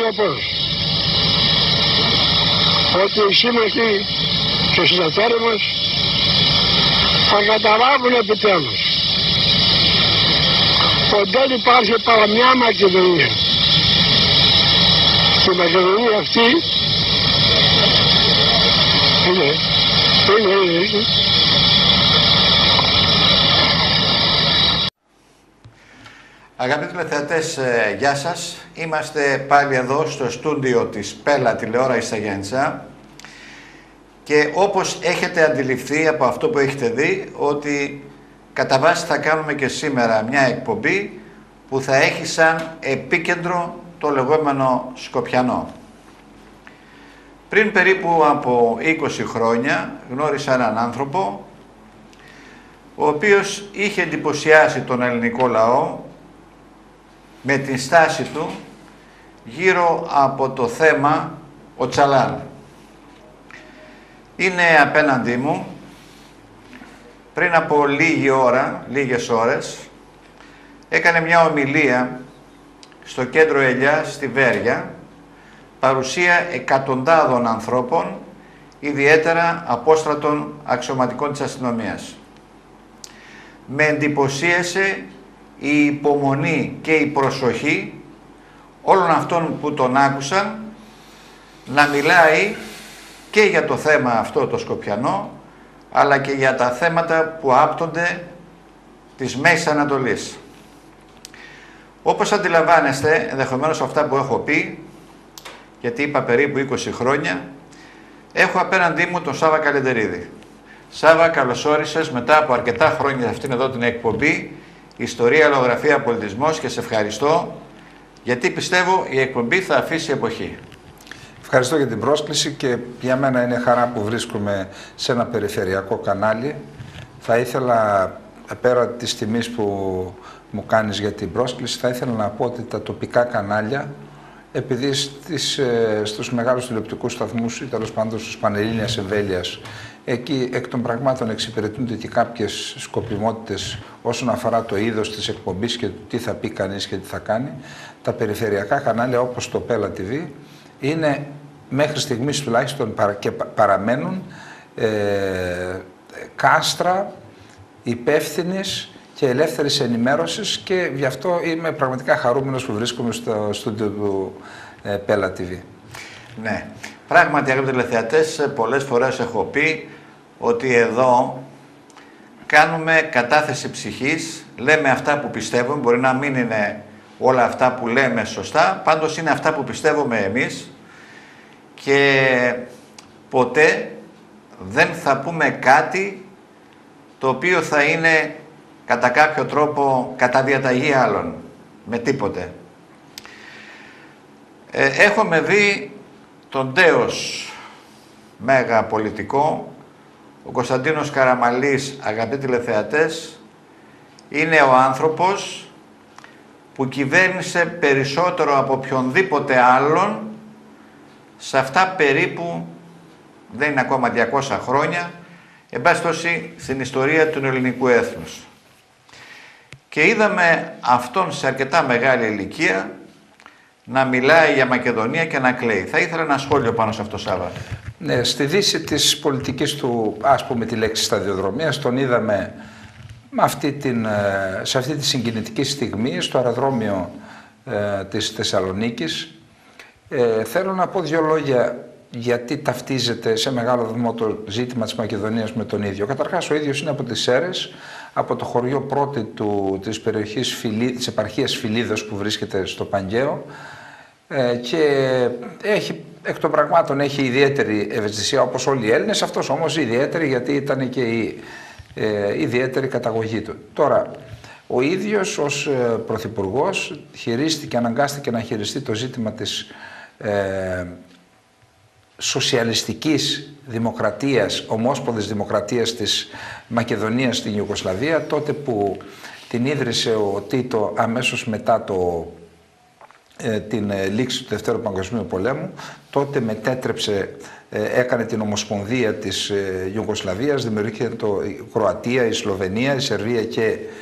άνθρωπος ότι οι σύμμαχοι και οι συνεταίροι μας θα καταλάβουν επιτέλους ότι δεν υπάρχει παρά μια Μακεδονία. Και η Μακεδονία αυτή είναι. Αγαπητοί τηλεθεατές, γεια σας. Είμαστε πάλι εδώ στο στούντιο της Πέλα τηλεόρασης Αγέννητσα και όπως έχετε αντιληφθεί από αυτό που έχετε δει, ότι κατά βάση θα κάνουμε και σήμερα μια εκπομπή που θα έχει σαν επίκεντρο το λεγόμενο Σκοπιανό. Πριν περίπου από 20 χρόνια γνώρισα έναν άνθρωπο ο οποίος είχε εντυπωσιάσει τον ελληνικό λαό με την στάση του γύρω από το θέμα Οτσαλάν. Είναι απέναντί μου. Πριν από λίγες ώρες, έκανε μια ομιλία στο κέντρο Ελιάς στη Βέρεια, παρουσία εκατοντάδων ανθρώπων, ιδιαίτερα απόστρατων αξιωματικών της αστυνομίας. Με εντυπωσίασε η υπομονή και η προσοχή όλων αυτών που τον άκουσαν να μιλάει και για το θέμα αυτό το Σκοπιανό, αλλά και για τα θέματα που άπτονται της Μέσης Ανατολής. Όπως αντιλαμβάνεστε, ενδεχομένως αυτά που έχω πει, γιατί είπα περίπου 20 χρόνια, έχω απέναντί μου τον Σάβα Καλεντερίδη. Σάβα, καλώς όρισες μετά από αρκετά χρόνια σε αυτήν εδώ την εκπομπή Ιστορία, Λογογραφία, Πολιτισμός, και σε ευχαριστώ γιατί πιστεύω η εκπομπή θα αφήσει εποχή. Ευχαριστώ για την πρόσκληση και για μένα είναι χαρά που βρίσκομαι σε ένα περιφερειακό κανάλι. Θα ήθελα, πέρα της τιμής που μου κάνεις για την πρόσκληση, θα ήθελα να πω ότι τα τοπικά κανάλια, επειδή στους μεγάλους τηλεοπτικούς σταθμούς ή τέλος πάντων στους πανελλήνιας εμβέλειας, εκεί εκ των πραγμάτων εξυπηρετούνται και κάποιες σκοπιμότητες όσον αφορά το είδος της εκπομπής και τι θα πει κανείς και τι θα κάνει. Τα περιφερειακά κανάλια όπως το Πέλα TV είναι μέχρι στιγμής τουλάχιστον και παραμένουν κάστρα υπεύθυνης και ελεύθερης ενημέρωσης, και γι' αυτό είμαι πραγματικά χαρούμενος που βρίσκομαι στο στούντιο του Πέλα TV. Ναι, πράγματι αγαπητοί τηλεθεατές, πολλές φορές έχω πει ότι εδώ κάνουμε κατάθεση ψυχής, λέμε αυτά που πιστεύουμε, μπορεί να μην είναι όλα αυτά που λέμε σωστά, πάντως είναι αυτά που πιστεύουμε εμείς και ποτέ δεν θα πούμε κάτι το οποίο θα είναι κατά κάποιο τρόπο κατά διαταγή άλλων, με τίποτε. Έχουμε δει τον τέος μέγα πολιτικό, ο Κωνσταντίνος Καραμανλής, αγαπητοί τηλεθεατές, είναι ο άνθρωπος που κυβέρνησε περισσότερο από οποιονδήποτε άλλον σε αυτά περίπου, δεν είναι ακόμα 200 χρόνια, εν πάση περιπτώσει στην ιστορία του ελληνικού έθνους. Και είδαμε αυτόν σε αρκετά μεγάλη ηλικία να μιλάει για Μακεδονία και να κλαίει. Θα ήθελα ένα σχόλιο πάνω σε αυτό, Σάβα. Ναι, στη δύση της πολιτικής του, ας πούμε τη λέξη σταδιοδρομίας, τον είδαμε σε αυτή τη συγκινητική στιγμή στο αεροδρόμιο της Θεσσαλονίκης. Θέλω να πω δύο λόγια γιατί ταυτίζεται σε μεγάλο βαθμό το ζήτημα της Μακεδονίας με τον ίδιο. Καταρχάς, ο ίδιος είναι από τις Σέρρες, από το χωριό Πρώτη της περιοχής της επαρχίας Φιλίδος που βρίσκεται στο Παγκαίο, και εκ των πραγμάτων έχει ιδιαίτερη ευαισθησία όπως όλοι οι Έλληνες, αυτός όμως ιδιαίτερη γιατί ήταν και η ιδιαίτερη καταγωγή του. Τώρα, ο ίδιος ως πρωθυπουργός αναγκάστηκε να χειριστεί το ζήτημα της σοσιαλιστικής δημοκρατίας, ομόσπονδης δημοκρατίας της Μακεδονίας στην Ιουγκοσλαβία, τότε που την ίδρυσε ο Τίτο αμέσως μετά την λήξη του Δευτέρου Παγκοσμίου Πολέμου. Τότε μετέτρεψε, έκανε την Ομοσπονδία της Ιουγκοσλαβίας, δημιουργήθηκε η Κροατία, η Σλοβενία, η Σερβία και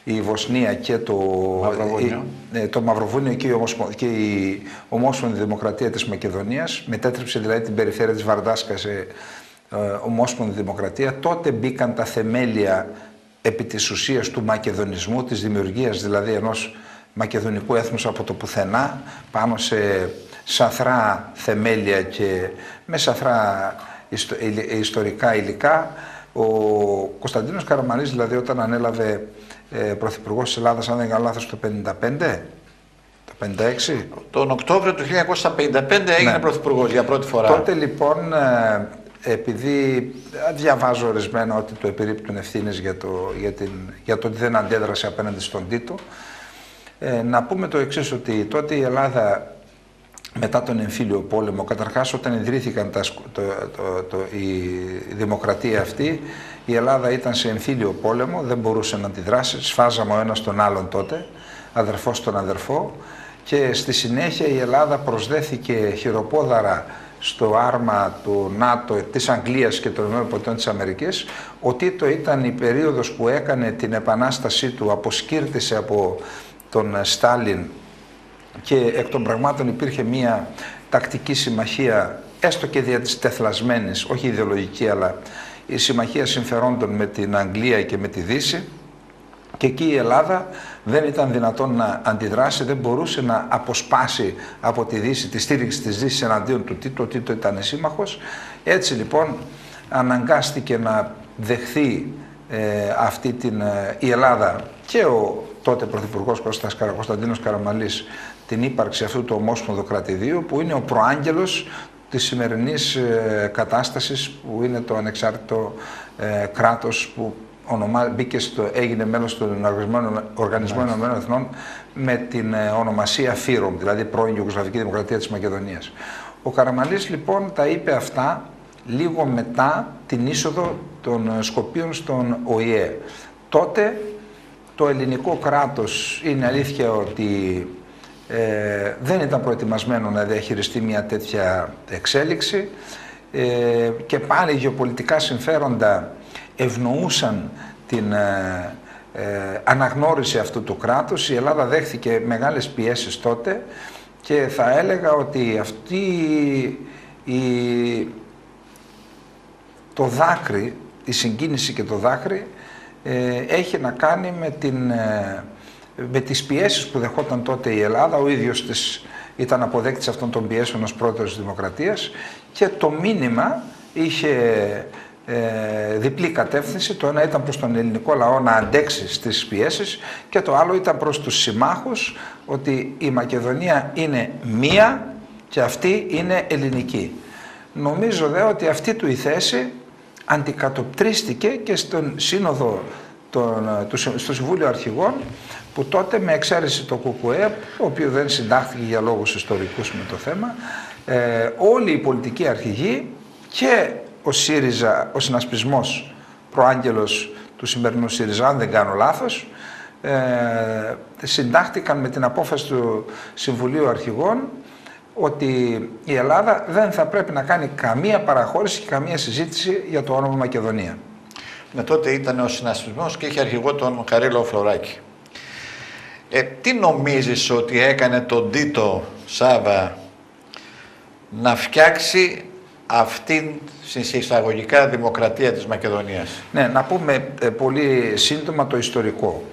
η Βοσνία και το Μαυροβούνιο και η Ομόσπονδη Δημοκρατία της Μακεδονίας, μετέτρεψε δηλαδή την περιφέρεια της Βαρδάσκα σε Ομόσπονδη Δημοκρατία, τότε μπήκαν τα θεμέλια επί της ουσίας του μακεδονισμού, της δημιουργίας δηλαδή ενός μακεδονικού έθνους από το πουθενά, πάνω σε σαθρά θεμέλια και με σαθρά ιστορικά υλικά. Ο Κωνσταντίνος Καραμανλής δηλαδή όταν ανέλαβε πρωθυπουργός της Ελλάδας, αν δεν κάνω λάθος, το 1955, το 1956. Τον Οκτώβριο του 1955 έγινε πρωθυπουργός για πρώτη φορά. Τότε λοιπόν, επειδή διαβάζω ορισμένα ότι το επιρρύπτουν ευθύνες για το ότι δεν αντέδρασε απέναντι στον Τίτο, να πούμε το εξής, ότι τότε η Ελλάδα μετά τον εμφύλιο πόλεμο, καταρχάς όταν ιδρύθηκαν η δημοκρατία αυτή, η Ελλάδα ήταν σε εμφύλιο πόλεμο, δεν μπορούσε να αντιδράσει, σφάζαμε ο ένας τον άλλον τότε, αδερφός τον αδερφό, και στη συνέχεια η Ελλάδα προσδέθηκε χειροπόδαρα στο άρμα του ΝΑΤΟ, της Αγγλίας και των ΗΠΑ της Αμερικής. Ο Τίτο ήταν η περίοδος που έκανε την επανάστασή του, αποσκύρτησε από τον Στάλιν, και εκ των πραγμάτων υπήρχε μια τακτική συμμαχία, έστω και δια της τεθλασμένης, όχι ιδεολογική, αλλά η συμμαχία συμφερόντων με την Αγγλία και με τη Δύση, και εκεί η Ελλάδα δεν ήταν δυνατόν να αντιδράσει, δεν μπορούσε να αποσπάσει από τη Δύση τη στήριξη της Δύσης εναντίον του Τίτο. Ο Τίτο ήταν σύμμαχος. Έτσι λοιπόν αναγκάστηκε να δεχθεί η Ελλάδα και ο τότε πρωθυπουργός Κωνσταντίνος Καραμανλής την ύπαρξη αυτού του ομόσπονδου κρατηδίου, που είναι ο προάγγελος της σημερινής κατάστασης, που είναι το ανεξάρτητο κράτος που έγινε μέλος του Οργανισμού Ηνωμένων Εθνών με την ονομασία ΦΥΡΟΜ, δηλαδή πρώην Ιουγκοσλαβική Δημοκρατία της Μακεδονίας. Ο Καραμανλής λοιπόν τα είπε αυτά λίγο μετά την είσοδο των Σκοπίων στον ΟΗΕ. Τότε το ελληνικό κράτος, είναι αλήθεια ότι δεν ήταν προετοιμασμένο να διαχειριστεί μια τέτοια εξέλιξη, και πάλι γεωπολιτικά συμφέροντα ευνοούσαν την αναγνώριση αυτού του κράτους. Η Ελλάδα δέχθηκε μεγάλες πιέσεις τότε, και θα έλεγα ότι το δάκρυ, η συγκίνηση και το δάκρυ έχει να κάνει με τις πιέσεις που δεχόταν τότε η Ελλάδα. Ο ίδιος ήταν αποδέκτης αυτών των πιέσεων ως πρόεδρος της Δημοκρατίας, και το μήνυμα είχε διπλή κατεύθυνση. Το ένα ήταν προς τον ελληνικό λαό να αντέξει στις πιέσεις, και το άλλο ήταν προς τους συμμάχους, ότι η Μακεδονία είναι μία και αυτή είναι ελληνική. Νομίζω δε ότι αυτή του η θέση αντικατοπτρίστηκε και στον σύνοδο, στο Συμβούλιο Αρχηγών, που τότε με εξαίρεση το ΚΚΕ, το οποίο δεν συντάχθηκε για λόγους ιστορικούς με το θέμα, όλοι οι πολιτικοί αρχηγοί και ο ΣΥΡΙΖΑ, ο συνασπισμός προάγγελος του σημερινού ΣΥΡΙΖΑ, αν δεν κάνω λάθος, συντάχθηκαν με την απόφαση του Συμβουλίου Αρχηγών ότι η Ελλάδα δεν θα πρέπει να κάνει καμία παραχώρηση και καμία συζήτηση για το όνομα Μακεδονία. Με τότε ήταν ο συνασπισμός και είχε αρχηγό τον Χαρίλαο Φλωράκη. Τι νομίζεις ότι έκανε τον Τίτο, Σάβα, να φτιάξει αυτήν εισαγωγικά δημοκρατία της Μακεδονίας? Ναι, να πούμε πολύ σύντομα το ιστορικό.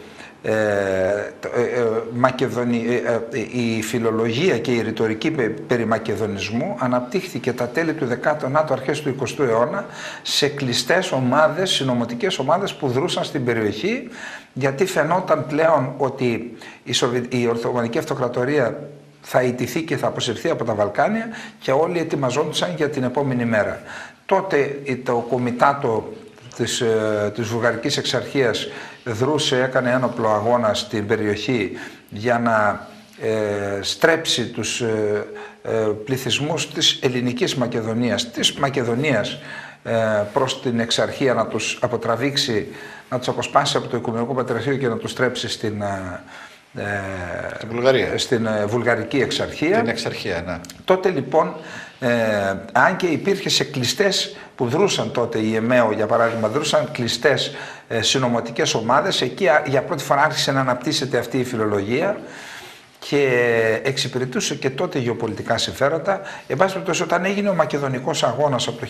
Η φιλολογία και η ρητορική περί μακεδονισμού αναπτύχθηκε τα τέλη του 19ου, αρχές του 20ου αιώνα, σε κλειστές ομάδες, συνωμοτικές ομάδες που δρούσαν στην περιοχή, γιατί φαινόταν πλέον ότι η Οθωμανική Αυτοκρατορία θα ιτηθεί και θα αποσυρθεί από τα Βαλκάνια, και όλοι ετοιμαζόντουσαν για την επόμενη μέρα. Τότε το κομιτάτο της Βουλγαρικής Εξαρχίας δρούσε, έκανε ένοπλο αγώνα στην περιοχή για να στρέψει τους πληθυσμούς της ελληνικής Μακεδονίας, της Μακεδονίας, προς την Εξαρχία, να τους αποτραβήξει, να τους αποσπάσει από το Οικουμενικό Πατριαρχείο και να τους στρέψει στην βουλγαρική εξαρχία. Την εξαρχία, ναι. Τότε λοιπόν, αν και υπήρχε σε κλειστές που δρούσαν τότε, η ΕΜΕΟ για παράδειγμα, δρούσαν κλειστές συνωμοτικές ομάδες, εκεί για πρώτη φορά άρχισε να αναπτύσσεται αυτή η φιλολογία και εξυπηρετούσε και τότε γεωπολιτικά συμφέροντα. Εν πάση περιπτώσει, όταν έγινε ο Μακεδονικός Αγώνας από το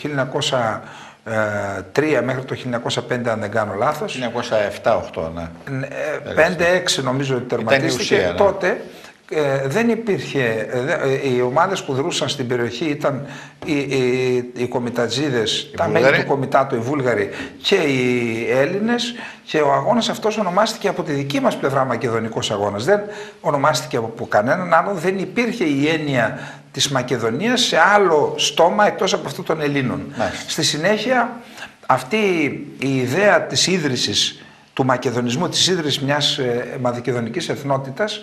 1903 μέχρι το 1905, αν δεν κάνω λάθος, 1907-8, ναι. 5-6 νομίζω ότι τερματίστηκε, ουσία, ναι. τότε δεν υπήρχε, οι ομάδες που δρούσαν στην περιοχή ήταν οι κομιτατζίδες, τα μέλη του κομιτάτου, οι Βούλγαροι και οι Έλληνες, και ο αγώνας αυτός ονομάστηκε από τη δική μας πλευρά Μακεδονικός Αγώνας. Δεν ονομάστηκε από κανέναν άλλο, δεν υπήρχε η έννοια της Μακεδονίας σε άλλο στόμα εκτός από αυτό των Ελλήνων. Στη συνέχεια αυτή η ιδέα της ίδρυσης του μακεδονισμού, της ίδρυσης μιας μακεδονικής εθνότητας,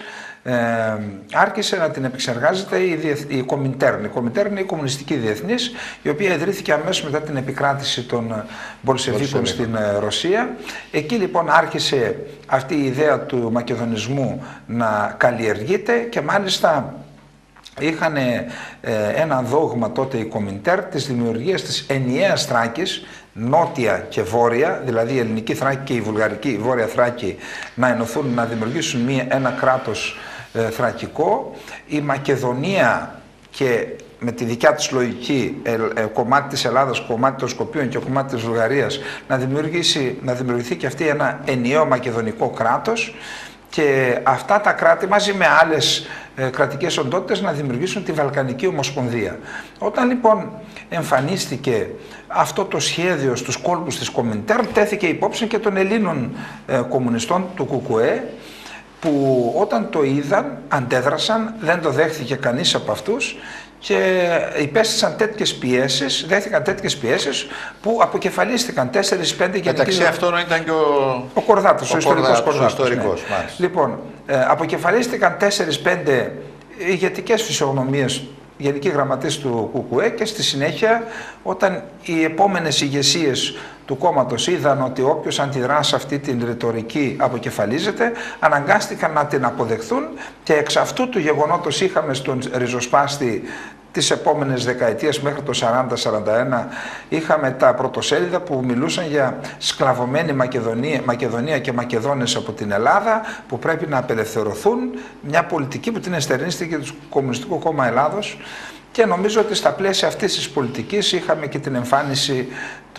άρχισε να την επεξεργάζεται η Κομιντέρν. Η Κομιντέρν είναι η κομμουνιστική διεθνής, η οποία ιδρύθηκε αμέσως μετά την επικράτηση των Μπολσεβίκων στην Ρωσία. Εκεί λοιπόν άρχισε αυτή η ιδέα του μακεδονισμού να καλλιεργείται και μάλιστα είχαν ένα δόγμα τότε η Κομιντέρν της δημιουργίας της ενιαίας Θράκης, νότια και βόρεια, δηλαδή η ελληνική Θράκη και η βουλγαρική, η βόρεια Θράκη, να ενωθούν, να δημιουργήσουν ένα κράτος θρακικό. Η Μακεδονία, και με τη δικιά της λογική, κομμάτι της Ελλάδας, κομμάτι των Σκοπίων και κομμάτι της Βουλγαρίας, να δημιουργηθεί και αυτή ένα ενιαίο μακεδονικό κράτος, και αυτά τα κράτη μαζί με άλλες κρατικές οντότητες να δημιουργήσουν τη Βαλκανική Ομοσπονδία. Όταν λοιπόν εμφανίστηκε αυτό το σχέδιο στους κόλπους της Κομιντέρν, τέθηκε υπόψη και των Ελλήνων κομμουνιστών του ΚΚΕ, που όταν το είδαν αντέδρασαν, δεν το δέχθηκε κανείς από αυτούς και υπέστησαν τέτοιες πιέσεις, δέχτηκαν τέτοιες πιέσεις που αποκεφαλίστηκαν 4-5 γενικοί. Μεταξύ αυτών ήταν και ο Κορδάτος, ο ιστορικός Κορδάτος. Ναι. Λοιπόν, αποκεφαλίστηκαν 4-5 ηγετικές φυσιογνωμίες, γενικοί γραμματείς του ΚΚΕ, και στη συνέχεια όταν οι επόμενες ηγεσίες του κόμματος είδαν ότι όποιος αντιδρά σε αυτή την ρητορική αποκεφαλίζεται, αναγκάστηκαν να την αποδεχθούν, και εξ αυτού του γεγονότος είχαμε στον ριζοσπάστη τις επόμενες δεκαετίες μέχρι το 40-41 είχαμε τα πρωτοσέλιδα που μιλούσαν για σκλαβωμένη Μακεδονία και Μακεδόνες από την Ελλάδα που πρέπει να απελευθερωθούν, μια πολιτική που την εστερνίστηκε το Κομμουνιστικό Κόμμα Ελλάδος. Και νομίζω ότι στα πλαίσια αυτής της πολιτικής είχαμε και την εμφάνιση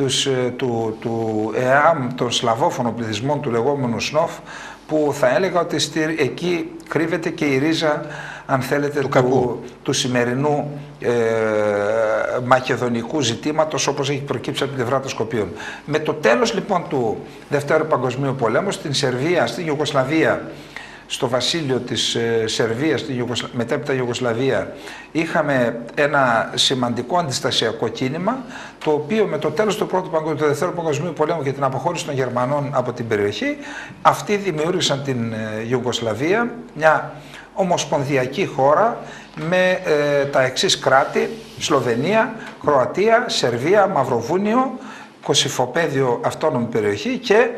του ΕΑΜ, των σλαβόφωνων πληθυσμών, του λεγόμενου ΣΝΟΦ, που θα έλεγα ότι εκεί κρύβεται και η ρίζα, αν θέλετε, του σημερινού μακεδονικού ζητήματος, όπως έχει προκύψει από την πλευρά των Σκοπίων. Με το τέλος λοιπόν του Δευτέρου Παγκοσμίου Πολέμου, στην Σερβία, στην Ιουγκοσλαβία, στο βασίλειο της Σερβίας, μετέπειτα Ιουγκοσλαβία, είχαμε ένα σημαντικό αντιστασιακό κίνημα, το οποίο με το τέλος του Δευτέρου Παγκοσμίου Πολέμου και την αποχώρηση των Γερμανών από την περιοχή, αυτοί δημιούργησαν την Ιουγκοσλαβία, μια ομοσπονδιακή χώρα με τα εξής κράτη: Σλοβενία, Κροατία, Σερβία, Μαυροβούνιο, Κωσυφοπαίδιο, αυτόνομη περιοχή, και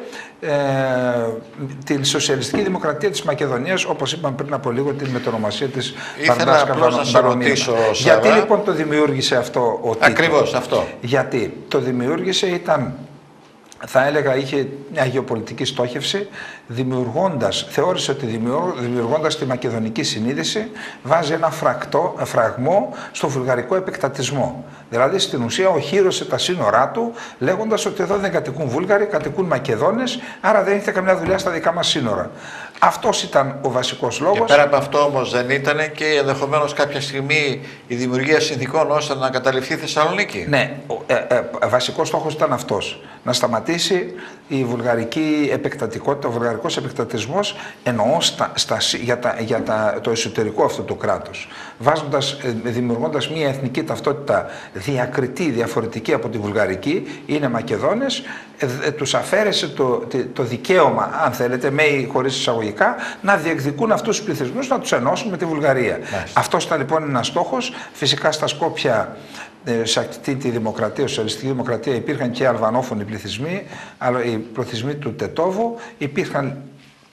την Σοσιαλιστική Δημοκρατία της Μακεδονίας, όπως είπαμε πριν από λίγο, την μετονομασία της Βαρδάσκα Βαρομήρα. Γιατί λοιπόν το δημιούργησε αυτό ο τίτλος? Ακριβώς αυτό. Γιατί το δημιούργησε, ήταν, θα έλεγα, είχε μια γεωπολιτική στόχευση, θεώρησε ότι δημιουργώντας τη μακεδονική συνείδηση βάζει ένα φραγμό στο βουλγαρικό επεκτατισμό. Δηλαδή στην ουσία οχύρωσε τα σύνορά του λέγοντας ότι εδώ δεν κατοικούν Βούλγαροι, κατοικούν Μακεδόνες, άρα δεν έχετε καμιά δουλειά στα δικά μας σύνορα. Αυτός ήταν ο βασικός λόγος. Και πέρα από αυτό όμως δεν ήταν και ενδεχομένως κάποια στιγμή η δημιουργία συνθηκών ώστε να καταληφθεί η Θεσσαλονίκη? Ναι, βασικός στόχος ήταν αυτός. Να σταματήσει η βουλγαρική επεκτατικότητα, ο βουλγαρικός επεκτατισμός, εννοώ για το εσωτερικό αυτού του κράτους. Δημιουργώντας μια εθνική ταυτότητα διακριτή, διαφορετική από τη βουλγαρική, είναι Μακεδόνες, τους αφαίρεσε το δικαίωμα, αν θέλετε, με ή χωρίς εισαγωγικά, να διεκδικούν αυτούς τους πληθυσμούς, να τους ενώσουν με τη Βουλγαρία. Αυτός ήταν λοιπόν ένας στόχος. Φυσικά στα Σκόπια, σε αυτή τη δημοκρατία, σοσιαλιστική δημοκρατία, υπήρχαν και αλβανόφωνοι πληθυσμοί, αλλά οι πληθυσμοί του Τετόβου, υπήρχαν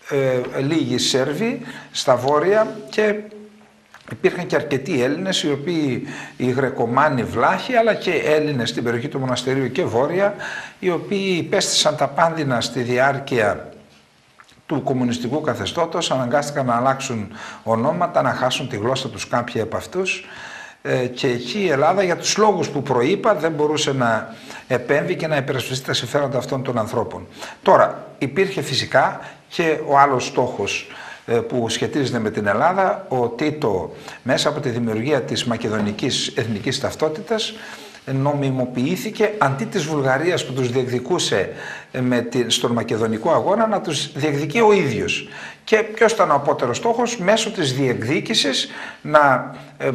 λίγοι Σέρβοι στα βόρεια και υπήρχαν και αρκετοί Έλληνες, οι οποίοι, οι Γρεκομάνοι Βλάχοι, αλλά και Έλληνες στην περιοχή του μοναστηρίου και βόρεια, οι οποίοι υπέστησαν τα πάνδυνα στη διάρκεια του κομμουνιστικού καθεστώτος, αναγκάστηκαν να αλλάξουν ονόματα, να χάσουν τη γλώσσα τους κάποιοι από αυτούς, και εκεί η Ελλάδα, για τους λόγους που προείπα, δεν μπορούσε να επέμβει και να υπερασπιστεί τα συμφέροντα αυτών των ανθρώπων. Τώρα, υπήρχε φυσικά και ο άλλος στόχος που σχετίζεται με την Ελλάδα. Ο Τίτο, μέσα από τη δημιουργία της μακεδονικής εθνικής ταυτότητας, νομιμοποιήθηκε αντί της Βουλγαρίας που τους διεκδικούσε στον μακεδονικό αγώνα, να τους διεκδικεί ο ίδιος. Και ποιος ήταν ο απότερος στόχος? Μέσω της διεκδίκησης να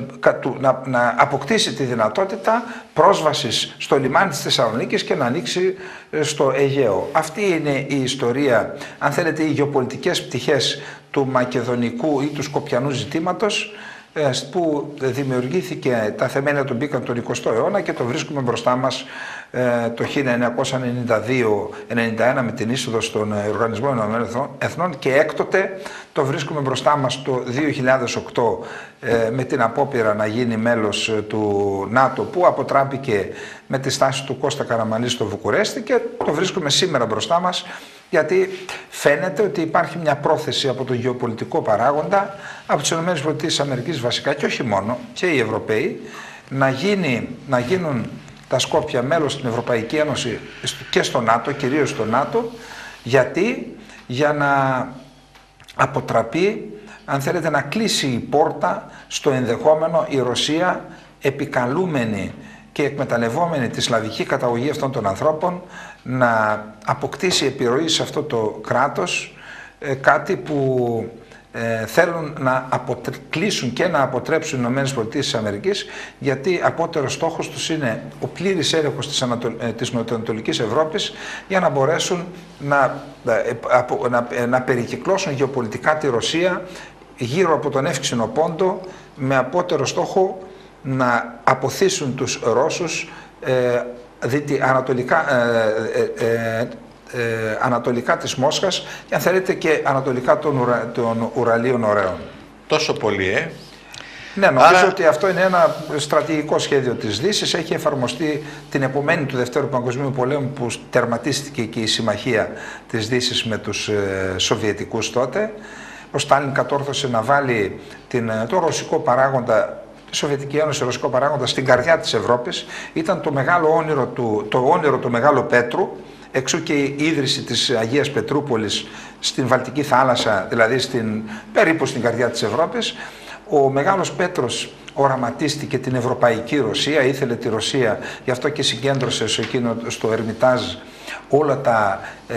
αποκτήσει τη δυνατότητα πρόσβασης στο λιμάνι της Θεσσαλονίκης και να ανοίξει στο Αιγαίο. Αυτή είναι η ιστορία, αν θέλετε, οι γεωπολιτικές πτυχές του μακεδονικού ή του σκοπιανού ζητήματος, που δημιουργήθηκε, τα θεμέλια του μπήκαν τον 20ο αιώνα και το βρίσκουμε μπροστά μας το 1992-91 με την είσοδο στον Οργανισμό Ηνωμένων Εθνών, και έκτοτε το βρίσκουμε μπροστά μας το 2008 με την απόπειρα να γίνει μέλος του ΝΑΤΟ, που αποτράπηκε με τη στάση του Κώστα Καραμανλή στο Βουκουρέστι, και το βρίσκουμε σήμερα μπροστά μας, γιατί φαίνεται ότι υπάρχει μια πρόθεση από τον γεωπολιτικό παράγοντα, από τις ΗΠΑ βασικά και όχι μόνο, και οι Ευρωπαίοι, να γίνουν τα Σκόπια μέλος στην Ευρωπαϊκή Ένωση και στο ΝΑΤΟ, κυρίως στο ΝΑΤΟ. Γιατί? Για να αποτραπεί, αν θέλετε, να κλείσει η πόρτα στο ενδεχόμενο η Ρωσία, επικαλούμενη και εκμεταλλευόμενη τη σλαβική καταγωγή αυτών των ανθρώπων, να αποκτήσει επιρροή σε αυτό το κράτος, κάτι που θέλουν να κλείσουν και να αποτρέψουν οι ΗΠΑ, γιατί απότερος στόχος τους είναι ο πλήρης έλεγχος της νοτιοανατολικής Ευρώπης, για να μπορέσουν να περικυκλώσουν γεωπολιτικά τη Ρωσία γύρω από τον Εύξηνο Πόντο, με απότερο στόχο να αποθήσουν τους Ρώσους ανατολικά της Μόσχας και, αν θέλετε, και ανατολικά των Ουραλίων Ωραίων. Τόσο πολύ, Ναι, νομίζω ότι αυτό είναι ένα στρατηγικό σχέδιο της Δύσης. Έχει εφαρμοστεί την επομένη του Δευτέρου Παγκοσμίου Πολέμου, που τερματίστηκε και η συμμαχία της Δύσης με τους Σοβιετικούς τότε. Ο Στάλιν κατόρθωσε να βάλει το ρωσικό παράγοντα, τη Σοβιετική Ένωση, ρωσικό παράγοντα, στην καρδιά της Ευρώπης. Ήταν το μεγάλο όνειρο το όνειρο του Μεγάλου Πέτρου, εξού και η ίδρυση της Αγίας Πετρούπολης στην Βαλτική θάλασσα, δηλαδή περίπου στην καρδιά της Ευρώπης. Ο Μεγάλος Πέτρος οραματίστηκε την Ευρωπαϊκή Ρωσία, ήθελε τη Ρωσία, γι' αυτό και συγκέντρωσε στο Ερμιτάζ όλα τα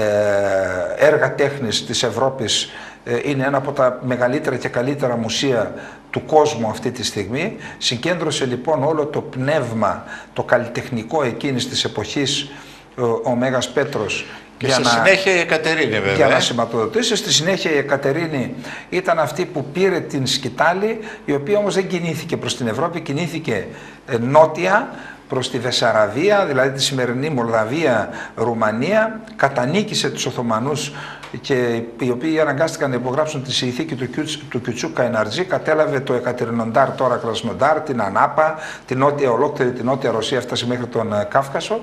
έργα τέχνης της Ευρώπης. Είναι ένα από τα μεγαλύτερα και καλύτερα μουσεία του κόσμου αυτή τη στιγμή. Συγκέντρωσε λοιπόν όλο το πνεύμα, το καλλιτεχνικό εκείνης της εποχής, ο Μέγας Πέτρος. Και στη συνέχεια η Εκατερίνη, βέβαια. Για να σηματοδοτήσει. Στη συνέχεια η Εκατερίνη ήταν αυτή που πήρε την σκητάλη, η οποία όμως δεν κινήθηκε προς την Ευρώπη, κινήθηκε νότια προς τη Βεσσαραβία, δηλαδή τη σημερινή Μολδαβία, Ρουμανία, κατανίκησε τους Οθωμανούς, και οι οποίοι αναγκάστηκαν να υπογράψουν τη συνθήκη του Κιουτσούκα Εναρτζή, κατέλαβε το Εκατερινοντάρ, τώρα Κρασνοντάρ, την Ανάπα, ολόκληρη την Νότια Ρωσία, έφτασε μέχρι τον Κάφκασο.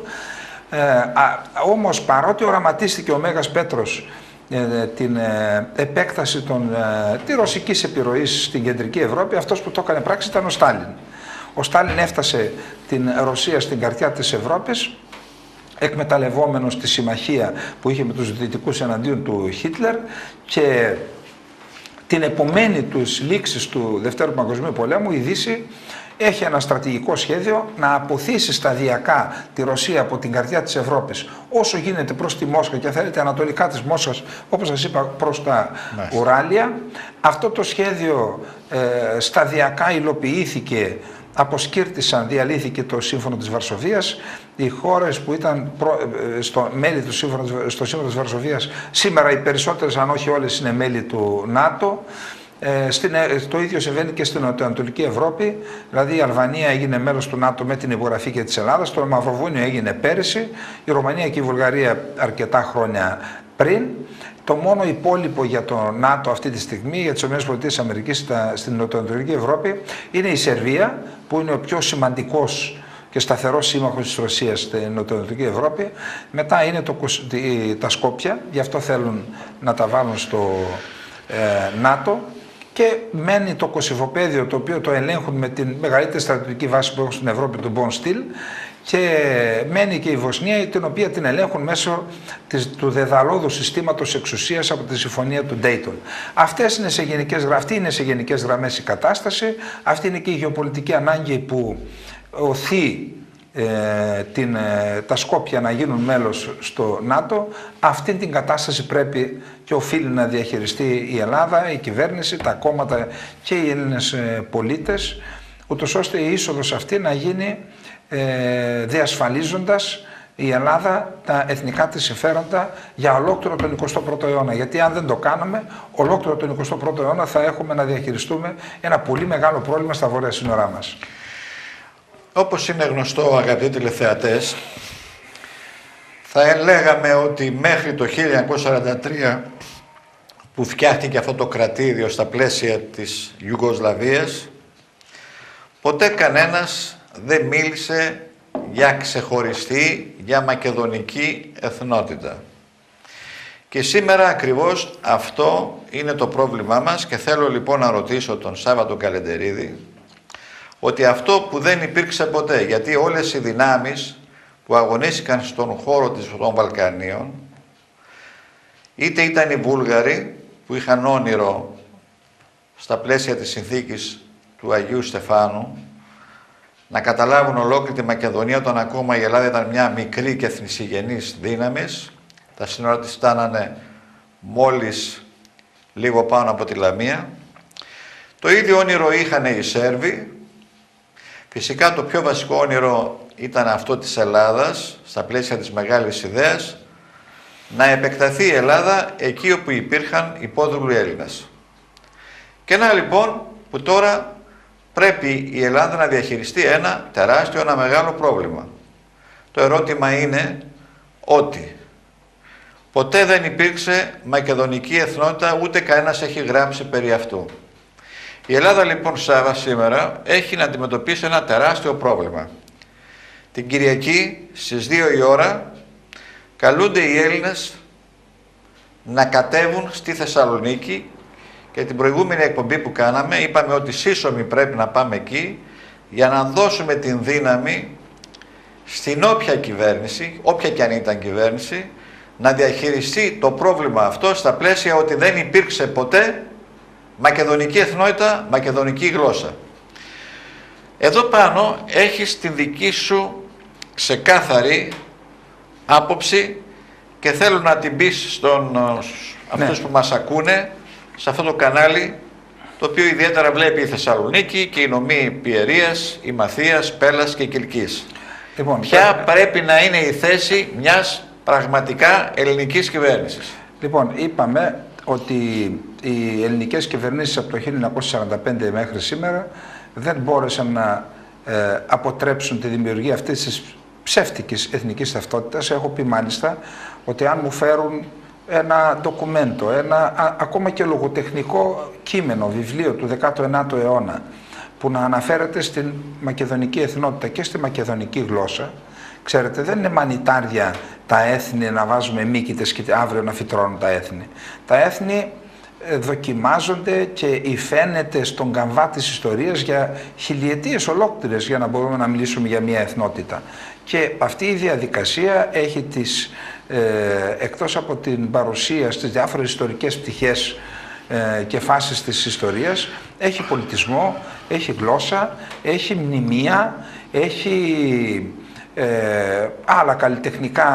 Όμως, παρότι οραματίστηκε ο Μέγας Πέτρος την επέκταση τη ρωσικής επιρροής στην κεντρική Ευρώπη, αυτός που το έκανε πράξη ήταν ο Στάλιν. Ο Στάλιν έφτασε την Ρωσία στην καρδιά της Ευρώπης, εκμεταλλευόμενος τη συμμαχία που είχε με τους Δυτικούς εναντίον του Χίτλερ, και την επομένη τους λήξης του Δευτέρου Παγκοσμίου Πολέμου η Δύση έχει ένα στρατηγικό σχέδιο να αποθήσει σταδιακά τη Ρωσία από την καρδιά της Ευρώπης όσο γίνεται προς τη Μόσχα, και θέλετε ανατολικά της Μόσχας, όπως σας είπα, προς τα Ουράλια. Αυτό το σχέδιο σταδιακά υλοποιήθηκε, αποσκύρτησαν, διαλύθηκε το Σύμφωνο της Βαρσοβίας. Οι χώρες που ήταν μέλη στο Σύμφωνο της Βαρσοβίας, σήμερα οι περισσότερες, αν όχι όλες, είναι μέλη του ΝΑΤΟ. Το ίδιο συμβαίνει και στην Νοτιοανατολική Ευρώπη, δηλαδή η Αλβανία έγινε μέλος του ΝΑΤΟ με την υπογραφή και της Ελλάδας, το Μαυροβούνιο έγινε πέρυσι, η Ρουμανία και η Βουλγαρία αρκετά χρόνια πριν, το μόνο υπόλοιπο για το ΝΑΤΟ αυτή τη στιγμή, για τις ΗΠΑ στην Νοτιοανατολική Ευρώπη, είναι η Σερβία, που είναι ο πιο σημαντικός και σταθερός σύμμαχος της Ρωσίας στην Νοτιοανατολική Ευρώπη. Μετά είναι τα Σκόπια, γι' αυτό θέλουν να τα βάλουν στο ΝΑΤΟ. Και μένει το Κωσυφοπαίδιο, το οποίο το ελέγχουν με την μεγαλύτερη στρατιωτική βάση που έχουν στην Ευρώπη, του Bon Steel, και μένη και η Βοσνία, την οποία την ελέγχουν μέσω του δεδαλώδου συστήματος εξουσίας από τη συμφωνία του Dayton. Αυτή είναι σε γενικές γραμμές η κατάσταση. Αυτή είναι και η γεωπολιτική ανάγκη που οθεί τα Σκόπια να γίνουν μέλος στο ΝΑΤΟ. Αυτή την κατάσταση πρέπει και οφείλει να διαχειριστεί η Ελλάδα, η κυβέρνηση, τα κόμματα και οι Έλληνες πολίτες, ούτως ώστε η είσοδος αυτή να γίνει διασφαλίζοντας η Ελλάδα τα εθνικά της συμφέροντα για ολόκληρο τον 21ο αιώνα. Γιατί αν δεν το κάνουμε, ολόκληρο τον 21ο αιώνα θα έχουμε να διαχειριστούμε ένα πολύ μεγάλο πρόβλημα στα βόρεια σύνορά μας. Όπως είναι γνωστό, αγαπητοί τηλεθεατές, θα λέγαμε ότι μέχρι το 1943, που φτιάχτηκε αυτό το κρατήδιο στα πλαίσια της Ιουγκοσλαβίας, ποτέ κανένας δεν μίλησε για ξεχωριστή, για μακεδονική εθνότητα. Και σήμερα ακριβώς αυτό είναι το πρόβλημά μας και θέλω λοιπόν να ρωτήσω τον Σάββατο Καλεντερίδη ότι αυτό που δεν υπήρξε ποτέ, γιατί όλες οι δυνάμεις που αγωνίστηκαν στον χώρο των Βαλκανίων, είτε ήταν οι Βούλγαροι που είχαν όνειρο στα πλαίσια της συνθήκης του Αγίου Στεφάνου να καταλάβουν ολόκληρη τη Μακεδονία, όταν ακόμα η Ελλάδα ήταν μια μικρή και εθνισυγενής δύναμης, τα σύνορα της φτάνανε μόλις λίγο πάνω από τη Λαμία. Το ίδιο όνειρο είχαν οι Σέρβοι. Φυσικά το πιο βασικό όνειρο ήταν αυτό της Ελλάδας, στα πλαίσια της μεγάλης ιδέας, να επεκταθεί η Ελλάδα εκεί όπου υπήρχαν υπόδουλοι Έλληνες. Και να λοιπόν που τώρα πρέπει η Ελλάδα να διαχειριστεί ένα τεράστιο, ένα μεγάλο πρόβλημα. Το ερώτημα είναι ότι ποτέ δεν υπήρξε μακεδονική εθνότητα, ούτε κανένας έχει γράψει περί αυτού. Η Ελλάδα λοιπόν, Σάβα, σήμερα έχει να αντιμετωπίσει ένα τεράστιο πρόβλημα. Την Κυριακή στις 2 η ώρα καλούνται οι Έλληνες να κατέβουν στη Θεσσαλονίκη και την προηγούμενη εκπομπή που κάναμε είπαμε ότι σύσσωμοι πρέπει να πάμε εκεί για να δώσουμε την δύναμη στην όποια κυβέρνηση, όποια και αν ήταν κυβέρνηση, να διαχειριστεί το πρόβλημα αυτό στα πλαίσια ότι δεν υπήρξε ποτέ μακεδονική εθνότητα, μακεδονική γλώσσα. Εδώ πάνω έχεις την δική σου ξεκάθαρη άποψη και θέλω να την πεις αυτούς που μας ακούνε σε αυτό το κανάλι, το οποίο ιδιαίτερα βλέπει η Θεσσαλονίκη και οι νομοί Πιερίας, η Μαθίας, Πέλλας και Κιλκής. Λοιπόν, ποια πρέπει να είναι η θέση μιας πραγματικά ελληνικής κυβέρνησης? Λοιπόν, είπαμε ότι οι ελληνικές κυβερνήσεις από το 1945 μέχρι σήμερα δεν μπόρεσαν να αποτρέψουν τη δημιουργία αυτής της ψεύτικης εθνικής ταυτότητας. Έχω πει μάλιστα ότι αν μου φέρουν ένα ντοκουμέντο, ακόμα και λογοτεχνικό κείμενο, βιβλίο του 19ου αιώνα που να αναφέρεται στην μακεδονική εθνότητα και στη μακεδονική γλώσσα, ξέρετε, δεν είναι μανιτάρια τα έθνη να βάζουμε μύκητες και αύριο να φυτρώνουν τα έθνη. Τα έθνη δοκιμάζονται και υφαίνεται στον καμβά της ιστορίας για χιλιετίες ολόκληρες για να μπορούμε να μιλήσουμε για μια εθνότητα. Και αυτή η διαδικασία έχει εκτός από την παρουσία στις διάφορες ιστορικές πτυχές και φάσεις της ιστορίας, έχει πολιτισμό, έχει γλώσσα, έχει μνημεία, έχει άλλα καλλιτεχνικά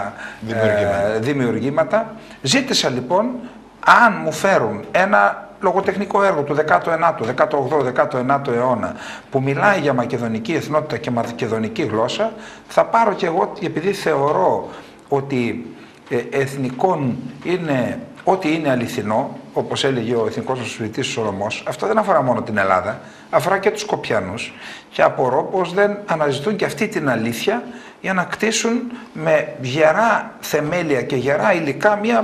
δημιουργήματα. Ζήτησα λοιπόν, αν μου φέρουν ένα λογοτεχνικό έργο του 19ου, 18ου, 19ου αιώνα που μιλάει για μακεδονική εθνότητα και μακεδονική γλώσσα, θα πάρω και εγώ, επειδή θεωρώ ότι εθνικών είναι ό,τι είναι αληθινό, όπως έλεγε ο εθνικός μας συγγραφέας Σολομός. Αυτό δεν αφορά μόνο την Ελλάδα, αφορά και τους Σκοπιανούς, και απορώ πως δεν αναζητούν και αυτή την αλήθεια για να κτίσουν με γερά θεμέλια και γερά υλικά μια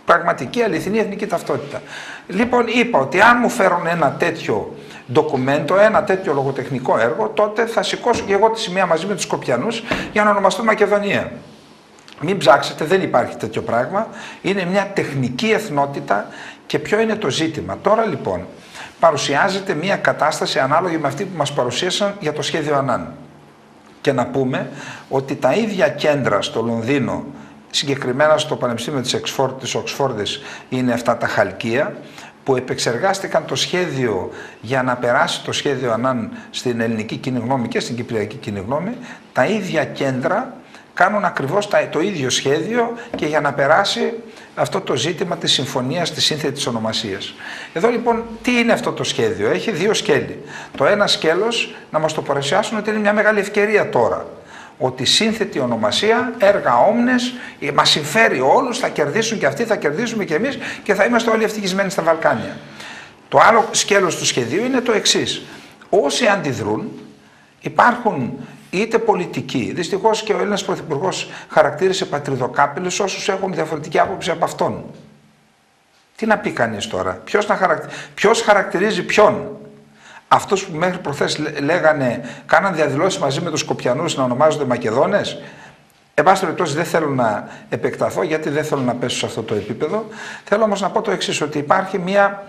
πραγματική αληθινή εθνική ταυτότητα. Λοιπόν, είπα ότι αν μου φέρουν ένα τέτοιο ντοκουμέντο, ένα τέτοιο λογοτεχνικό έργο, τότε θα σηκώσω και εγώ τη σημαία μαζί με τους Σκοπιανούς για να ονομαστούν Μακεδονία. Μην ψάξετε, δεν υπάρχει τέτοιο πράγμα. Είναι μια τεχνική εθνότητα. Και ποιο είναι το ζήτημα? Τώρα λοιπόν παρουσιάζεται μια κατάσταση ανάλογη με αυτή που μας παρουσίασαν για το σχέδιο Ανάν. Και να πούμε ότι τα ίδια κέντρα στο Λονδίνο, συγκεκριμένα στο Πανεπιστήμιο της Οξφόρδης, είναι αυτά τα χαλκεία, που επεξεργάστηκαν το σχέδιο για να περάσει το σχέδιο Ανάν στην ελληνική κοινή γνώμη και στην κυπριακή κοινή γνώμη. Τα ίδια κέντρα κάνουν ακριβώς το ίδιο σχέδιο και για να περάσει αυτό το ζήτημα της συμφωνίας, της σύνθετης ονομασίας. Εδώ λοιπόν τι είναι αυτό το σχέδιο? Έχει δύο σκέλη. Το ένα σκέλος να μας το παρουσιάσουν ότι είναι μια μεγάλη ευκαιρία τώρα. Ότι σύνθετη ονομασία, έργα όμνες, μας συμφέρει όλους, θα κερδίσουν και αυτοί, θα κερδίσουμε και εμείς και θα είμαστε όλοι ευτυχισμένοι στα Βαλκάνια. Το άλλο σκέλος του σχεδίου είναι το εξής. Όσοι αντιδρούν, υπάρχουν είτε πολιτικοί, δυστυχώς και ο Έλληνας Πρωθυπουργός χαρακτήρισε πατριδοκάπηλους όσους έχουν διαφορετική άποψη από αυτόν. Τι να πει κανείς τώρα? Ποιος χαρακτηρίζει ποιον? Αυτούς που μέχρι προχθές λέγανε, κάναν διαδηλώσεις μαζί με τους Σκοπιανούς να ονομάζονται Μακεδόνες. Εν πάση περιπτώσει δεν θέλω να επεκταθώ γιατί δεν θέλω να πέσω σε αυτό το επίπεδο. Θέλω όμως να πω το εξής, ότι υπάρχει μια